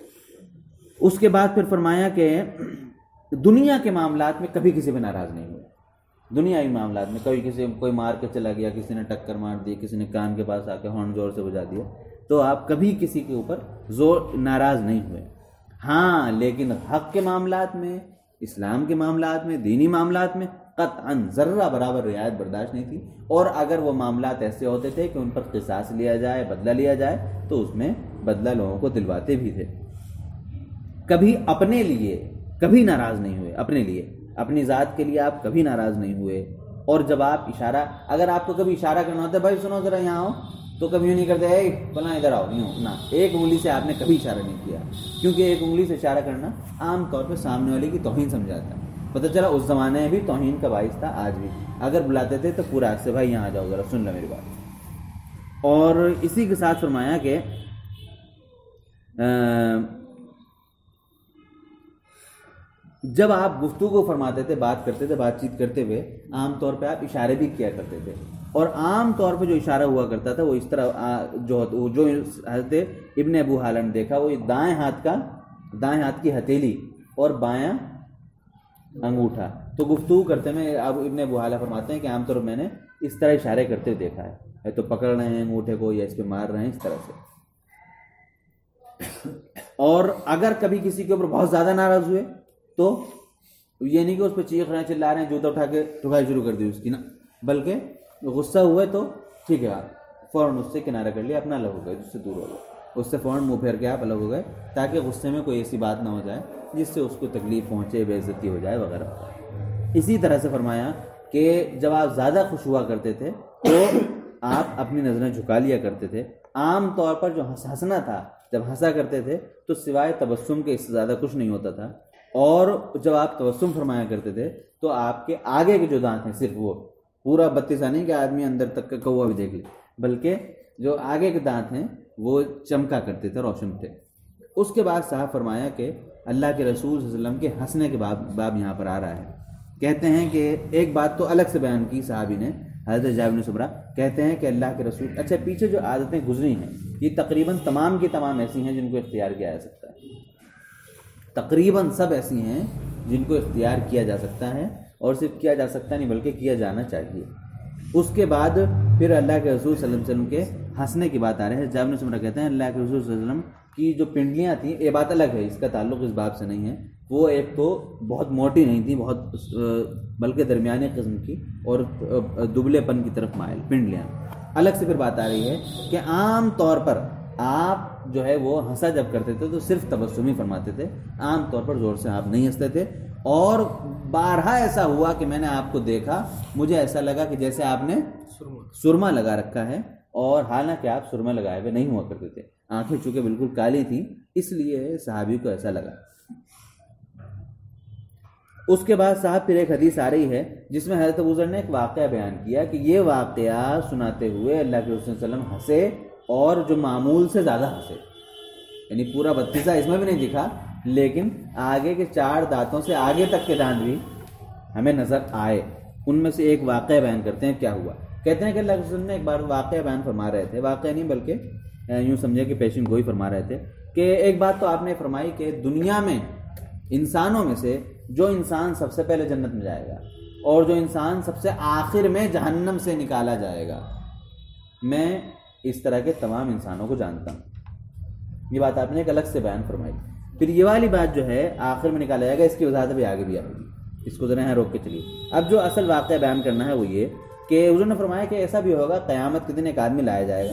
اس کے بعد پھر فرمایا کہ دنیا کے معاملات میں کبھی کسی پہ ناراض نہیں ہوئے. دنیاوی معاملات میں کبھی کسی کوئی مار کے چلا گیا، کسی نے ٹکر مار دی، کسی نے کان کے پاس آ کے ہارن زور سے بجا دیا، تو آپ کبھی کسی کے اوپر زور ناراض نہیں ہوئے. ہاں لیکن حق کے معاملات میں، اسلام کے معاملات میں، دینی معاملات میں قطعاً ذرہ برابر رعایت برداشت نہیں تھی. اور اگر وہ معاملات ایسے ہوتے تھے کہ ان پر قصاص لیا جائے، بدلہ لیا جائے، تو اس میں بدلہ لوگوں کو دلواتے بھی تھے. کبھی اپنے لیے کبھی ناراض نہیں ہوئے، اپنے لیے اپنی ذات کے لیے آپ کبھی ناراض نہیں ہوئے. اور جب آپ اشارہ، اگر آپ کو کبھی اشارہ کرنا ہوتا ہے بھائی سنو ذرا یہاں آؤ، تو کبھی نہیں کرتے اے فلاں ادھر آؤ، نہیں ہو، نہ ایک انگلی سے آپ نے کبھی اشارہ نہیں کیا، کیونکہ ایک انگلی سے اشارہ کرنا عام طور پہ سامنے والے کی توہین سمجھاتا ہے. پتہ چلا اس زمانے میں بھی توہین کا باعث تھا، آج بھی اگر بلاتے تھے تو پورا حق سے بھائی یہاں آ جاؤ ذرا سن لو میری بات. اور اسی کے ساتھ فرمایا کہ جب آپ گفتگو فرماتے تھے، بات کرتے تھے، بات چیت کرتے ہوئے عام طور پہ آپ اشارے بھی کیا کرتے تھے. اور عام طور پہ جو اشارہ ہوا کرتا تھا وہ اس طرح جو جو حضرت ابن ابو حالہ نے دیکھا، وہ دائیں ہاتھ کا دائیں ہاتھ کی ہتھیلی اور بایاں انگوٹھا. تو گفتگو کرتے میں اب ابن ابو حالہ فرماتے ہیں کہ عام طور پر میں نے اس طرح اشارے کرتے ہوئے دیکھا ہے، ہے تو پکڑ رہے ہیں انگوٹھے کو یا اس پہ مار رہے ہیں اس طرح سے. اور اگر کبھی کسی کے اوپر بہت زیادہ ناراض ہوئے تو یہ نہیں کہ اس پہ چیخ رہے ہیں، چلا رہے ہیں، جوتا اٹھا کے ٹھکائی شروع کر دی اس کی، نا، بلکہ غصہ ہوئے تو ٹھیک ہے فوراً اس سے کنارہ کر لیا، اپنا الگ ہو گئے، اس سے دور ہو گئے، اس سے فوراً منہ پھیر کے آپ الگ ہو گئے، تاکہ غصے میں کوئی ایسی بات نہ ہو جائے جس سے اس کو تکلیف پہنچے، بے عزتی ہو جائے وغیرہ. اسی طرح سے فرمایا کہ جب آپ زیادہ خوش ہوا کرتے تھے تو آپ اپنی نظریں جھکا لیا کرتے تھے. عام طور پر جو ہنسنا تھا، جب ہنسا کرتے تھے تو سوائے تبسم کے اس سے زیادہ کچھ نہیں ہوتا تھا. اور جب آپ تبسم فرمایا کرتے تھے تو آپ کے آگے کے جو دانت ہیں، صرف وہ پورا بتیسا نہیں کہ آدمی اندر تک کا کوا بھی دیکھ لے، بلکہ جو آگے کے دانت ہیں وہ چمکا کرتے تھے، روشن تھے. اس کے بعد صاحب فرمایا کہ اللہ کے رسول صلی اللہ علیہ وسلم کے ہنسنے کے باب باب یہاں پر آ رہا ہے. کہتے ہیں کہ ایک بات تو الگ سے بیان کی صحابی نے، حضرت جابر بن سمرہ کہتے ہیں کہ اللہ کے رسول، اچھا پیچھے جو عادتیں گزری ہیں یہ تقریباً تمام کی تمام ایسی ہیں جن کو اختیار کیا جا سکتا ہے، تقریباً سب ایسی ہیں جن کو اختیار کیا جا سکتا ہے، اور صرف کیا جا سکتا نہیں بلکہ کیا جانا چاہیے. اس کے بعد پھر اللہ کے رسول صلی اللہ علیہ وسلم کے ہنسنے کی بات آ رہی ہے. جابر بن سمرہ کہتے ہیں اللہ کے رسول صلی اللہ علیہ وسلم کی جو پنڈلیاں تھیں، یہ بات الگ ہے، اس کا تعلق اس باب سے نہیں ہے، وہ ایک تو بہت موٹی نہیں تھی، بہت بلکہ درمیانی قسم کی اور دبلے پن کی طرف مائل پنڈلیاں. الگ سے پھر بات آ رہی ہے کہ عام طور پر آپ جو ہے وہ ہنسا جب کرتے تھے تو صرف تبسم ہی فرماتے تھے، عام طور پر زور سے آپ نہیں ہنستے تھے، اور بارہا ایسا ہوا کہ میں نے آپ کو دیکھا، مجھے ایسا لگا کہ جیسے آپ نے سرما لگا رکھا ہے، اور حالانکہ آپ سرما لگائے ہوئے نہیں ہوا کرتے تھے، آنکھیں چونکہ بالکل کالی تھیں اس لیے صحابی کو ایسا لگا۔ اس کے بعد صاحب پھر ایک حدیث آ رہی ہے جس میں حضرت ابوذر نے ایک واقعہ بیان کیا کہ یہ واقعہ سناتے ہوئے اللہ کے رسول صلی اللہ علیہ وسلم ہنسے، اور جو معمول سے زیادہ ہنسے، یعنی پورا بتیسا اس میں بھی نہیں دکھا، لیکن آگے کے چار دانتوں سے آگے تک کے دانت بھی ہمیں نظر آئے۔ ان میں سے ایک واقعہ بیان کرتے ہیں کیا ہوا۔ کہتے ہیں کہ اللہ کے رسول نے ایک بار واقعہ بیان فرما رہے تھے، واقعہ نہیں بلکہ یوں سمجھے کہ پیشن گوئی فرما رہے تھے کہ ایک بات تو آپ نے فرمائی کہ دنیا میں انسانوں میں سے جو انسان سب سے پہلے جنت میں جائے گا اور جو انسان سب سے آخر میں جہنم سے نکالا جائے گا، میں اس طرح کے تمام انسانوں کو جانتا ہوں۔ یہ بات آپ نے ایک الگ سے بیان فرمائی۔ پھر یہ والی بات جو ہے آخر میں نکالا جائے گا، اس کی وضاحت ابھی آگے بھی آئے گی، اس کو ذرا یہاں روک کے چلیے۔ اب جو اصل واقعہ بیان کرنا ہے وہ یہ کہ حضور نے فرمایا کہ ایسا بھی ہوگا قیامت کے دن ایک آدمی لایا جائے گا،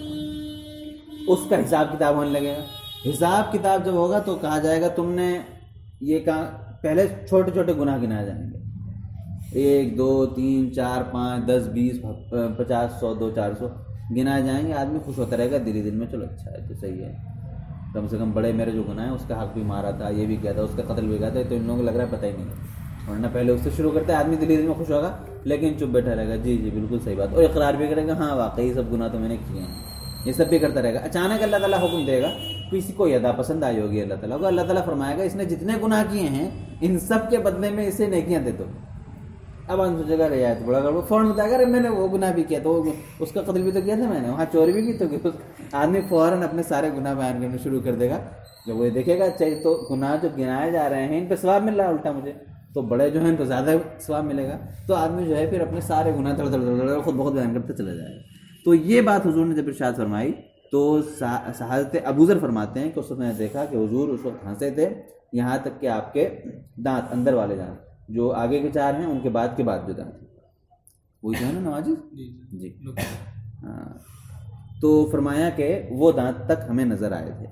اس کا حساب کتاب ہونے لگے گا۔ حساب کتاب جب ہوگا تو کہا جائے گا تم نے یہ کہا، پہلے چھوٹے چھوٹے گناہ گنائے جائیں گے، ایک دو تین چار پانچ دس بیس پچاس سو دو چار سو گنائے جائیں گے۔ آدمی خوش ہوتا رہے گا دلی دل میں، چلو اچھا ہے تو صحیح ہے، کم سے کم بڑے میرے جو گناہ ہیں اس کا حق بھی مارا تھا، یہ بھی کیا تھا، اس کا قتل بھی کیا تھا، تو ان لوگوں کو لگ رہا ہے پتہ ہی نہیں ہے، ورنہ پہلے اس سے شروع کرتے ہیں آدمی دلی دل میں خوش ہوگا، لیکن چپ بیٹھا رہے گا، جی جی بالکل صحیح بات، اور اقرار بھی کرے گا ہاں واقعی سب گناہ تو میں نے کیے ہیں، یہ سب بھی کرتا رہے گا۔ اچانک اللہ تعالیٰ حکم دے گا، کسی کو یہ ادا پسند آئی ہوگی اللہ تعالیٰ کو، اللہ تعالیٰ فرمائے گا اس نے جتنے گناہ کیے ہیں ان سب کے بدلے میں اسے نیکیاں دے دو۔ اب ہم سوچے گا رعایت بڑا گڑبڑ، فوراً بتایا گا میں نے وہ گناہ بھی کیا، تو اس کا قتل بھی تو کیا تھا میں نے، وہاں چوری بھی کی تو، آدمی فوراً اپنے سارے گناہ بیان کرنا شروع کر دے گا۔ جب وہ دیکھے گا چاہیے تو گناہ جو گنائے جا رہے ہیں ان پہ ثواب مل رہا ہے الٹا مجھے، تو بڑے جو ہیں ان کو زیادہ ثواب ملے گا، تو آدمی جو ہے پھر اپنے سارے گناہ تھوڑا تھوڑا خود بخود بیان کرتے چلا جائے گا۔ تو یہ بات حضور نے جب ارشاد فرمائی تو حضرت ابوذر فرماتے ہیں کہ اس وقت میں نے دیکھا کہ حضور اس وقت ہنسے تھے یہاں تک کہ آپ کے دانت اندر والے دانت جو آگے کے چار ہیں ان کے بعد کے بعد جو دانت وہی جو ہے نا نواجی جی ہاں، تو فرمایا کہ وہ دانت تک ہمیں نظر آئے تھے۔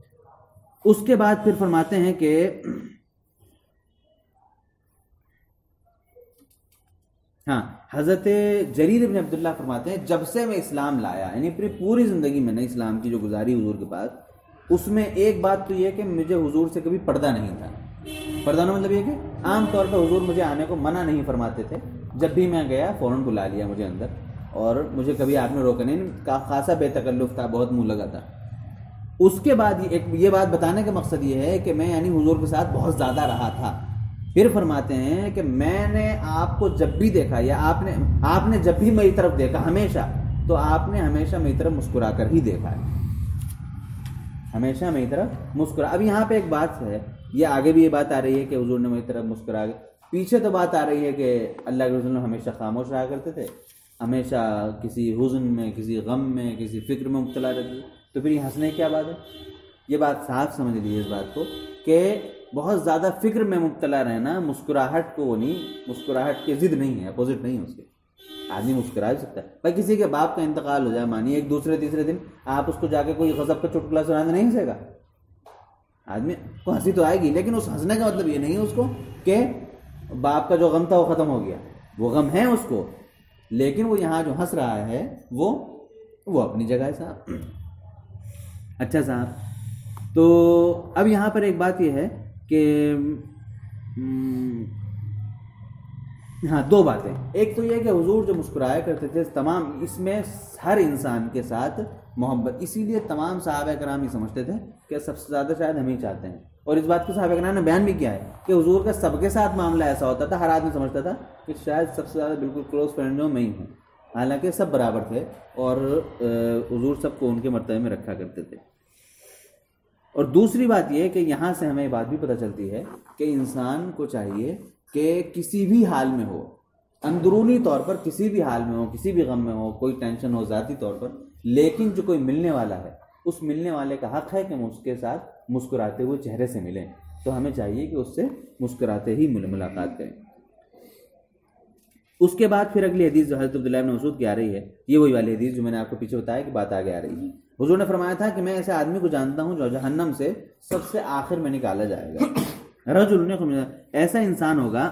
اس کے بعد پھر فرماتے ہیں کہ ہاں حضرت جریر بن عبداللہ فرماتے ہیں جب سے میں اسلام لایا، یعنی پھر پوری زندگی میں نے اسلام کی جو گزاری حضور کے پاس، اس میں ایک بات تو یہ کہ مجھے حضور سے کبھی پردہ نہیں تھا۔ پردہ نہ مطلب یہ کہ عام طور پہ حضور مجھے آنے کو منع نہیں فرماتے تھے، جب بھی میں گیا فوراً بلا لیا مجھے اندر، اور مجھے کبھی آپ نے روکا نہیں، خاصا بے تکلف تھا، بہت منہ لگا تھا۔ اس کے بعد ایک یہ بات بتانے کا مقصد یہ ہے کہ میں یعنی حضور کے ساتھ بہت زیادہ رہا تھا۔ پھر فرماتے ہیں کہ میں نے آپ کو جب بھی دیکھا یا آپ نے آپ نے جب بھی میری طرف دیکھا ہمیشہ، تو آپ نے ہمیشہ میری طرف مسکرا کر ہی دیکھا ہے، ہمیشہ میری طرف مسکرا۔ اب یہاں پہ ایک بات ہے، یہ آگے بھی یہ بات آ رہی ہے کہ حضور نے میری طرف مسکرا، پیچھے تو بات آ رہی ہے کہ اللہ کے رسول ہمیشہ خاموش رہا کرتے تھے، ہمیشہ کسی حزن میں، کسی غم میں، کسی فکر میں مبتلا رہتے تھے، تو پھر یہ ہنسنے کیا بات ہے؟ یہ بات صاف سمجھ لیجیے اس بات کو کہ بہت زیادہ فکر میں مبتلا رہنا مسکراہٹ کو وہ نہیں، مسکراہٹ کی ضد نہیں ہے، اپوزٹ نہیں ہے اس کے، آدمی مسکرا بھی سکتا ہے۔ بھائی کسی کے باپ کا انتقال ہو جائے، مانیے ایک دوسرے تیسرے دن آپ اس کو جا کے کوئی غضب کا چٹکلا سنانے نہیں ہنسے گا، آدمی کو ہنسی تو آئے گی، لیکن اس ہنسنے کا مطلب یہ نہیں ہے اس کو کہ باپ کا جو غم تھا وہ ختم ہو گیا، وہ غم ہے اس کو، لیکن وہ یہاں جو ہنس رہا ہے وہ وہ اپنی جگہ ہے صاحب۔ اچھا صاحب، تو اب یہاں پر ایک بات یہ ہے کہ ہاں دو باتیں، ایک تو یہ کہ حضور جو مسکرایا کرتے تھے تمام، اس میں ہر انسان کے ساتھ محبت، اسی لیے تمام صحابہ کرام یہ سمجھتے تھے کہ سب سے زیادہ شاید ہم ہی چاہتے ہیں، اور اس بات کو صحابہ کرام نے بیان بھی کیا ہے کہ حضور کا سب کے ساتھ معاملہ ایسا ہوتا تھا، ہر آدمی سمجھتا تھا کہ شاید سب سے زیادہ بالکل کلوز فرینڈ جو میں ہی ہوں، حالانکہ سب برابر تھے اور حضور سب کو ان کے مرتبے میں رکھا کرتے تھے۔ اور دوسری بات یہ کہ یہاں سے ہمیں یہ بات بھی پتہ چلتی ہے کہ انسان کو چاہیے کہ کسی بھی حال میں ہو، اندرونی طور پر کسی بھی حال میں ہو، کسی بھی غم میں ہو، کوئی ٹینشن ہو ذاتی طور پر، لیکن جو کوئی ملنے والا ہے اس ملنے والے کا حق ہے کہ ہم اس کے ساتھ مسکراتے ہوئے چہرے سے ملیں، تو ہمیں چاہیے کہ اس سے مسکراتے ہی ملاقات کریں۔ اس کے بعد پھر اگلی حدیث جو حضرت عبداللہ بن مسعود کی آ رہی ہے، یہ وہی والی حدیث جو میں نے آپ کو پیچھے بتایا کہ بات آگے آ رہی ہے۔ حضور نے فرمایا تھا کہ میں ایسے آدمی کو جانتا ہوں جو جہنم سے سب سے آخر میں نکالا جائے گا. رجل نے ایسا انسان ہوگا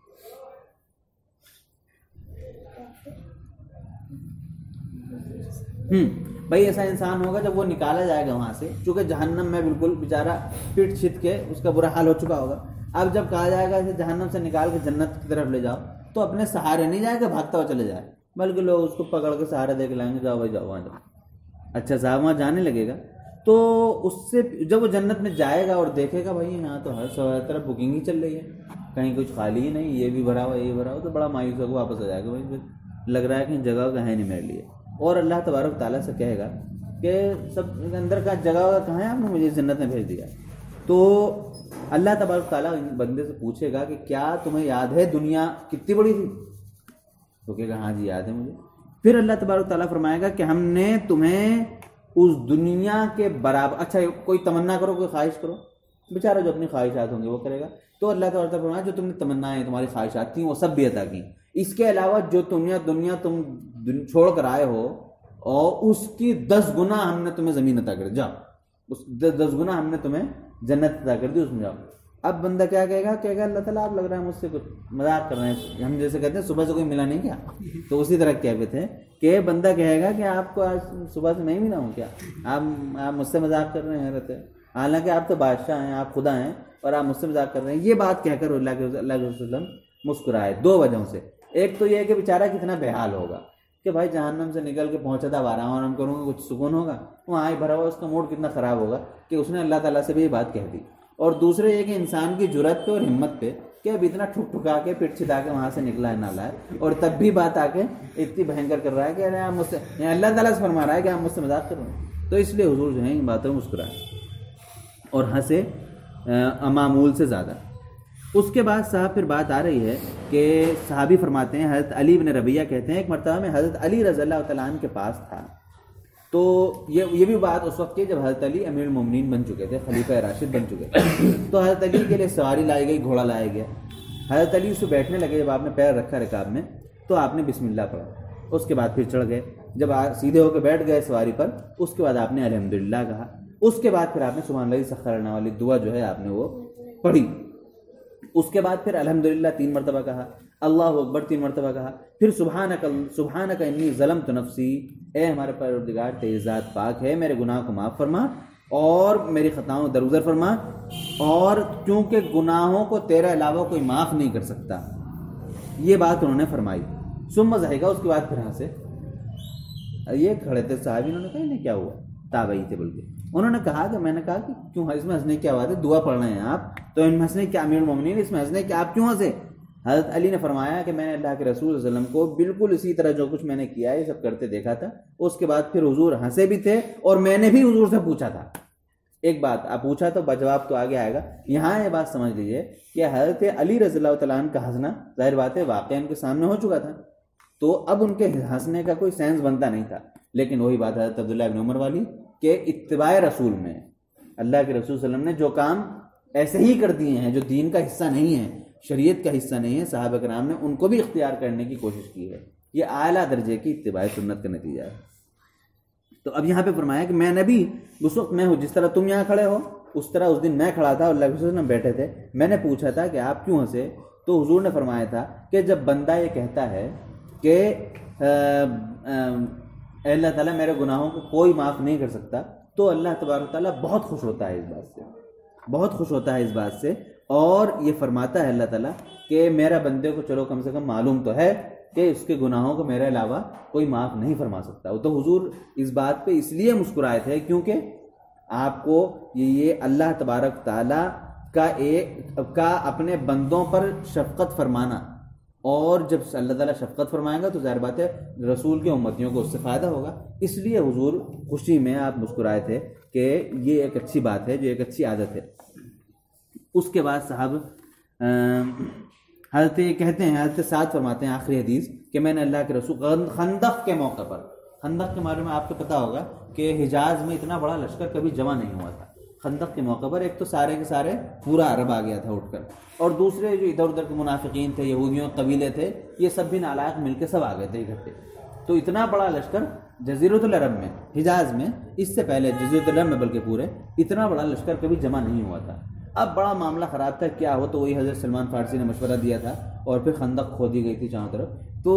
ہم بھائی ایسا انسان ہوگا جب وہ نکالا جائے گا وہاں سے, چونکہ جہنم میں بالکل بیچارہ پٹ چھت کے اس کا برا حال ہو چکا ہوگا. اب جب کہا جائے گا اسے جہنم سے نکال کے جنت کی طرف لے جاؤ تو اپنے سہارے نہیں جائے گا بھاگتا ہوا چلے جائے, بلکہ لوگ اس کو پکڑ کے سہارے دے کے لائیں گے, جاؤ بھائی جاؤ وہاں جاؤ. اچھا صاحب وہاں جانے لگے گا تو اس سے جب وہ جنت میں جائے گا اور دیکھے گا بھائی یہاں تو ہر طرف بکنگ ہی چل رہی ہے, کہیں کچھ خالی ہی نہیں, یہ بھی بھرا ہوا یہ بھرا ہوا, تو بڑا مایوس ہوگا, واپس آ جائے گا. بھائی لگ رہا ہے کہ جگہ کہیں نہیں میرے لیے. اور اللہ تبارک تعالیٰ سے کہے گا کہ سب اندر کا جگہ کہاں ہے, آپ نے مجھے جنت میں بھیج دیا. تو اللہ تبارک تعالیٰ بندے سے پوچھے گا کہ کیا تمہیں یاد ہے دنیا کتنی بڑی تھی؟ تو کہے گا ہاں جی یاد ہے مجھے. پھر اللہ تبارک تعالیٰ فرمائے گا کہ ہم نے تمہیں اس دنیا کے برابر, اچھا کوئی تمنا کرو, کوئی خواہش کرو, بیچارہ جو اپنی خواہشات ہوں گے وہ کرے گا. تو اللہ تبارک تعالیٰ فرمائے جو تم نے تمنائیں تمہاری خواہشات تھیں وہ سب بھی عطا کی. اس کے علاوہ جو دنیا دنیا تم چھوڑ کر آئے ہو اور اس کی دس گنا ہم نے تمہیں زمین عطا کر دی, جاؤ اس دس گنا ہم نے تمہیں جنت عطا کر دی, اس میں جاؤ. اب بندہ کیا کہے گا, کہے گا اللہ تعالیٰ آپ لگ رہا ہے مجھ سے کچھ مذاق کر رہے ہیں, ہم جیسے کہتے ہیں صبح سے کوئی ملا نہیں کیا, تو اسی طرح کہتے ہیں کہ بندہ کہے گا کہ آپ کو آج صبح سے نہیں ملا ہوں کیا, آپ آپ مجھ سے مذاق کر رہے ہیں حضرت, حالانکہ آپ تو بادشاہ ہیں, آپ خدا ہیں اور آپ مجھ سے مذاق کر رہے ہیں. یہ بات کہہ کر اللہ کے اللہ کے وسلم مسکرائے دو وجہوں سے. ایک تو یہ ہے کہ بیچارہ کتنا بے حال ہوگا کہ بھائی جہنم سے نکل کے پہنچا تھا, آرام آرام کروں گا, کچھ سکون ہوگا, وہاں آئی بھرا ہوا, اس کا موڈ کتنا خراب ہوگا کہ اس نے اللہ تعالیٰ سے بھی یہ بات کہہ دی. اور دوسرے یہ کہ انسان کی جرأت پہ اور ہمت پہ کہ اب اتنا ٹھک ٹھکا کے پٹ چھتا کے وہاں سے نکلا ہے نالا ہے, اور تب بھی بات آ کے اتنی بھینکر کر رہا ہے کہ ارے آپ مجھ سے, اللہ تعالیٰ سے فرما رہا ہے کہ آپ مجھ سے مذاق کر رہے ہیں. تو اس لیے حضور جو ہیں ان باتوں میں مسکرائے اور ہنسے معمول سے زیادہ. اس کے بعد صاحب پھر بات آ رہی ہے کہ صحابی فرماتے ہیں, حضرت علی بن ربیہ کہتے ہیں ایک مرتبہ میں حضرت علی رضی اللہ تعالیٰ عنہ کے پاس تھا. تو یہ یہ بھی بات اس وقت کی جب حضرت علی امیر المومنین بن چکے تھے, خلیفہ راشد بن چکے تھے. تو حضرت علی کے لیے سواری لائی گئی, گھوڑا لایا گیا. حضرت علی اس سے بیٹھنے لگے, جب آپ نے پیر رکھا رکاب میں تو آپ نے بسم اللہ پڑھا, اس کے بعد پھر چڑھ گئے. جب سیدھے ہو کے بیٹھ گئے سواری پر, اس کے بعد آپ نے الحمدللہ کہا. اس کے بعد پھر آپ نے سبحان اللہ سخر لنا والی دعا جو ہے آپ نے وہ پڑھی. اس کے بعد پھر الحمدللہ تین مرتبہ کہا, اللہ اکبر تین مرتبہ کہا, پھر سبحانک سبحانک انی ظلمت نفسی, اے ہمارے پروردگار تیری ذات پاک ہے, میرے گناہ کو معاف فرما اور میری خطاؤں درگزر فرما, اور کیونکہ گناہوں کو تیرے علاوہ کوئی معاف نہیں کر سکتا. یہ بات انہوں نے فرمائی. ثم ضحکا, اس کے بعد پھر ہنسے. یہ کھڑے تھے صاحب, انہوں نے کہا انہیں کیا ہوا, تابعی تھے بلکہ, انہوں نے کہا کہ میں نے کہا کہ کیوں اس میں ہنسنے کی کیا بات ہے, دعا پڑھ رہے ہیں آپ تو ان میں ہنسنے کیا, امیر المومنین اس میں ہنسنے کیا, آپ کیوں ہنسے؟ حضرت علی نے فرمایا کہ میں نے اللہ کے رسول صلی اللہ علیہ وسلم کو بالکل اسی طرح جو کچھ میں نے کیا ہے یہ سب کرتے دیکھا تھا. اس کے بعد پھر حضور ہنسے بھی تھے اور میں نے بھی حضور سے پوچھا تھا. ایک بات آپ پوچھا تو جواب تو آگے آئے گا. یہاں یہ بات سمجھ لیجئے کہ حضرت علی رضی اللہ تعالیٰ عنہ کا ہنسنا ظاہر بات ہے واقعہ ان کے سامنے ہو چکا تھا, تو اب ان کے ہنسنے کا کوئی سینس بنتا نہیں تھا. لیکن وہی بات حضرت عبداللہ ابن عمر والی کہ اتباع رسول میں اللہ کے رسول صلی اللہ علیہ وسلم نے جو کام ایسے ہی کر دیے ہیں جو دین کا حصہ نہیں ہے, شریعت کا حصہ نہیں ہے, صحابہ کرام نے ان کو بھی اختیار کرنے کی کوشش کی ہے. یہ اعلیٰ درجے کی اتباع سنت کا نتیجہ ہے. تو اب یہاں پہ فرمایا کہ میں نبی اس وقت میں ہوں جس طرح تم یہاں کھڑے ہو اس طرح اس دن میں کھڑا تھا اور اللہ کے رسول صلی اللہ علیہ وسلم بیٹھے تھے. میں نے پوچھا تھا کہ آپ کیوں ہنسے, تو حضور نے فرمایا تھا کہ جب بندہ یہ کہتا ہے کہ اے اللہ تعالیٰ میرے گناہوں کو کوئی معاف نہیں کر سکتا, تو اللہ تبارک تعالیٰ بہت خوش ہوتا ہے اس بات سے, بہت خوش ہوتا ہے اس بات سے, اور یہ فرماتا ہے اللہ تعالیٰ کہ میرا بندے کو چلو کم سے کم معلوم تو ہے کہ اس کے گناہوں کو میرے علاوہ کوئی معاف نہیں فرما سکتا. تو حضور اس بات پہ اس لیے مسکرائے تھے کیونکہ آپ کو یہ اللہ تبارک تعالیٰ کا ایک کا اپنے بندوں پر شفقت فرمانا, اور جب اللہ تعالیٰ شفقت فرمائے گا تو ظاہر بات ہے رسول کے امتیوں کو اس سے فائدہ ہوگا. اس لیے حضور خوشی میں آپ مسکرائے تھے کہ یہ ایک اچھی بات ہے, جو ایک اچھی عادت ہے. اس کے بعد صاحب حضرت کہتے ہیں, حضرت سعد فرماتے ہیں آخری حدیث کہ میں نے اللہ کے رسول خندق کے موقع پر, خندق کے بارے میں آپ کو پتہ ہوگا کہ حجاز میں اتنا بڑا لشکر کبھی جمع نہیں ہوا تھا. خندق کے موقع پر ایک تو سارے کے سارے پورا عرب آ گیا تھا اٹھ کر, اور دوسرے جو ادھر ادھر کے منافقین تھے, یہودیوں قبیلے تھے, یہ سب بھی نالائق مل کے سب آ گئے تھے اکٹھے. تو اتنا بڑا لشکر جزیرۃ العرب میں، حجاز میں، اس سے پہلے جزیرۃ العرب میں بلکہ پورے اتنا بڑا لشکر کبھی جمع نہیں ہوا تھا. اب بڑا معاملہ خراب تھا، کیا ہو؟ تو وہی حضرت سلمان فارسی نے مشورہ دیا تھا اور پھر خندق کھودی گئی تھی چاروں طرف. تو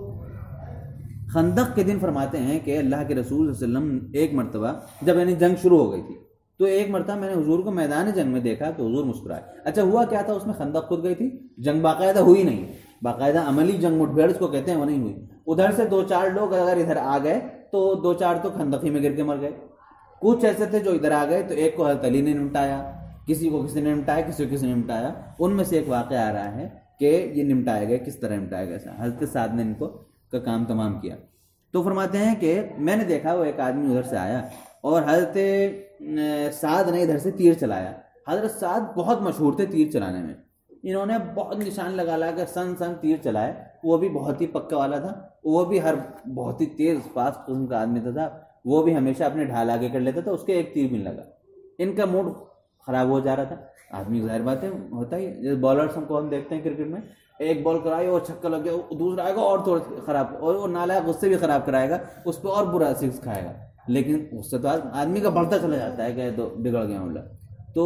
خندق کے دن فرماتے ہیں کہ اللہ کے رسول صلی اللہ علیہ وسلم ایک مرتبہ جب یعنی جنگ شروع ہو گئی تھی تو ایک مرتبہ میں نے حضور کو میدان جنگ میں دیکھا تو حضور مسکرائے. اچھا ہوا کیا تھا؟ اس میں خندق کھود گئی تھی، جنگ باقاعدہ ہوئی نہیں، باقاعدہ عملی جنگ مٹ بھیڑ اس کو کہتے ہیں وہ نہیں ہوئی. ادھر سے دو چار لوگ اگر ادھر آ گئے تو دو چار تو خندقی میں گر کے مر گئے. کچھ ایسے تھے جو ادھر آ گئے تو ایک کو حضرت علی نے نمٹایا، کسی کو کسی نے نمٹایا، کسی کو کسی نے نمٹایا. ان میں سے ایک واقعہ آ رہا ہے کہ یہ نمٹائے گئے، کس طرح نمٹائے گئے. حضرت سعد نے ان کو کا کام تمام کیا. تو فرماتے ہیں کہ میں نے دیکھا وہ ایک آدمی ادھر سے آیا اور حضرت سعد نے ادھر سے تیر چلایا. حضرت سعد بہت مشہور تھے تیر چلانے میں، انہوں نے بہت نشان لگا لا کر سن سن تیر چلائے. وہ بھی بہت ہی پکا والا تھا، وہ بھی ہر بہت ہی تیز فاسٹ قسم کا آدمی تھا، وہ بھی ہمیشہ اپنے ڈھال آگے کر لیتا تھا. اس کے ایک تیر بھی لگا. ان کا موڈ خراب ہو جا رہا تھا. آدمی ظاہر بات ہے ہوتا ہی، جیسے بالرس ہم کو ہم دیکھتے ہیں کرکٹ میں، ایک بال کرائے اور چھکا لگ گیا، دوسرا آئے گا اور تھوڑا خراب، اور وہ نالائق اس سے بھی خراب کرائے گا، اس پہ اور برا سکس کھائے گا. لیکن اس سے تو آدمی کا بڑھتا چلا جاتا ہے کہ تو بگڑ گیا اللہ. تو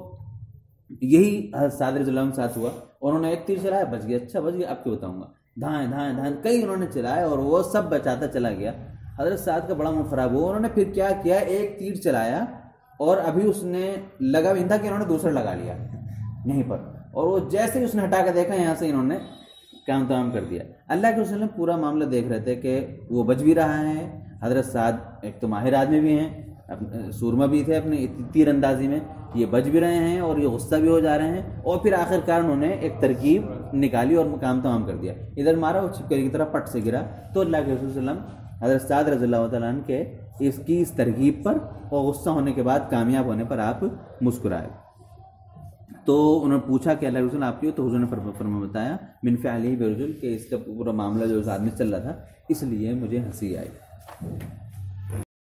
یہی حضرت سعد رضی اللہ عنہ ساتھ ہوا. انہوں نے ایک تیر چلایا، بچ گیا. اچھا بچ گیا، اب کیا بتاؤں گا. دھائیں دھائیں دھائیں کئی انہوں نے چلائے اور وہ سب بچاتا چلا گیا. حضرت سعد کا بڑا من خراب ہوا. انہوں نے پھر کیا کیا، ایک تیر چلایا اور ابھی اس نے لگا بھی تھا کہ انہوں نے دوسرا لگا لیا یہیں پر، اور وہ جیسے ہی اس نے ہٹا کے دیکھا یہاں سے انہوں نے کام تمام کر دیا. اللہ کے رسول پورا معاملہ دیکھ رہے تھے کہ وہ بچ بھی رہا ہے. حضرت سعد ایک تو ماہر آدمی بھی ہیں، سورما بھی تھے اپنے تیر اندازی میں، یہ بچ بھی رہے ہیں اور یہ غصہ بھی ہو جا رہے ہیں. اور پھر آخر کار انہوں نے ایک ترکیب نکالی اور کام تمام کر دیا. ادھر مارا وہ چھپکلی کی طرح پٹ سے گرا. تو اللہ کے رسول صلی اللہ علیہ وسلم حضرت سعد رضی اللہ تعالیٰ عنہ کے اس کی اس ترکیب پر اور غصہ ہونے کے بعد کامیاب ہونے پر آپ مسکرائے. تو انہوں نے پوچھا کہ اللہ کے رسول آپ کی ہو؟ تو حضور نے فرما بتایا من فعلہ برجل، کہ اس کا پورا معاملہ جو اس آدمی چل رہا تھا اس لیے مجھے ہنسی آئی.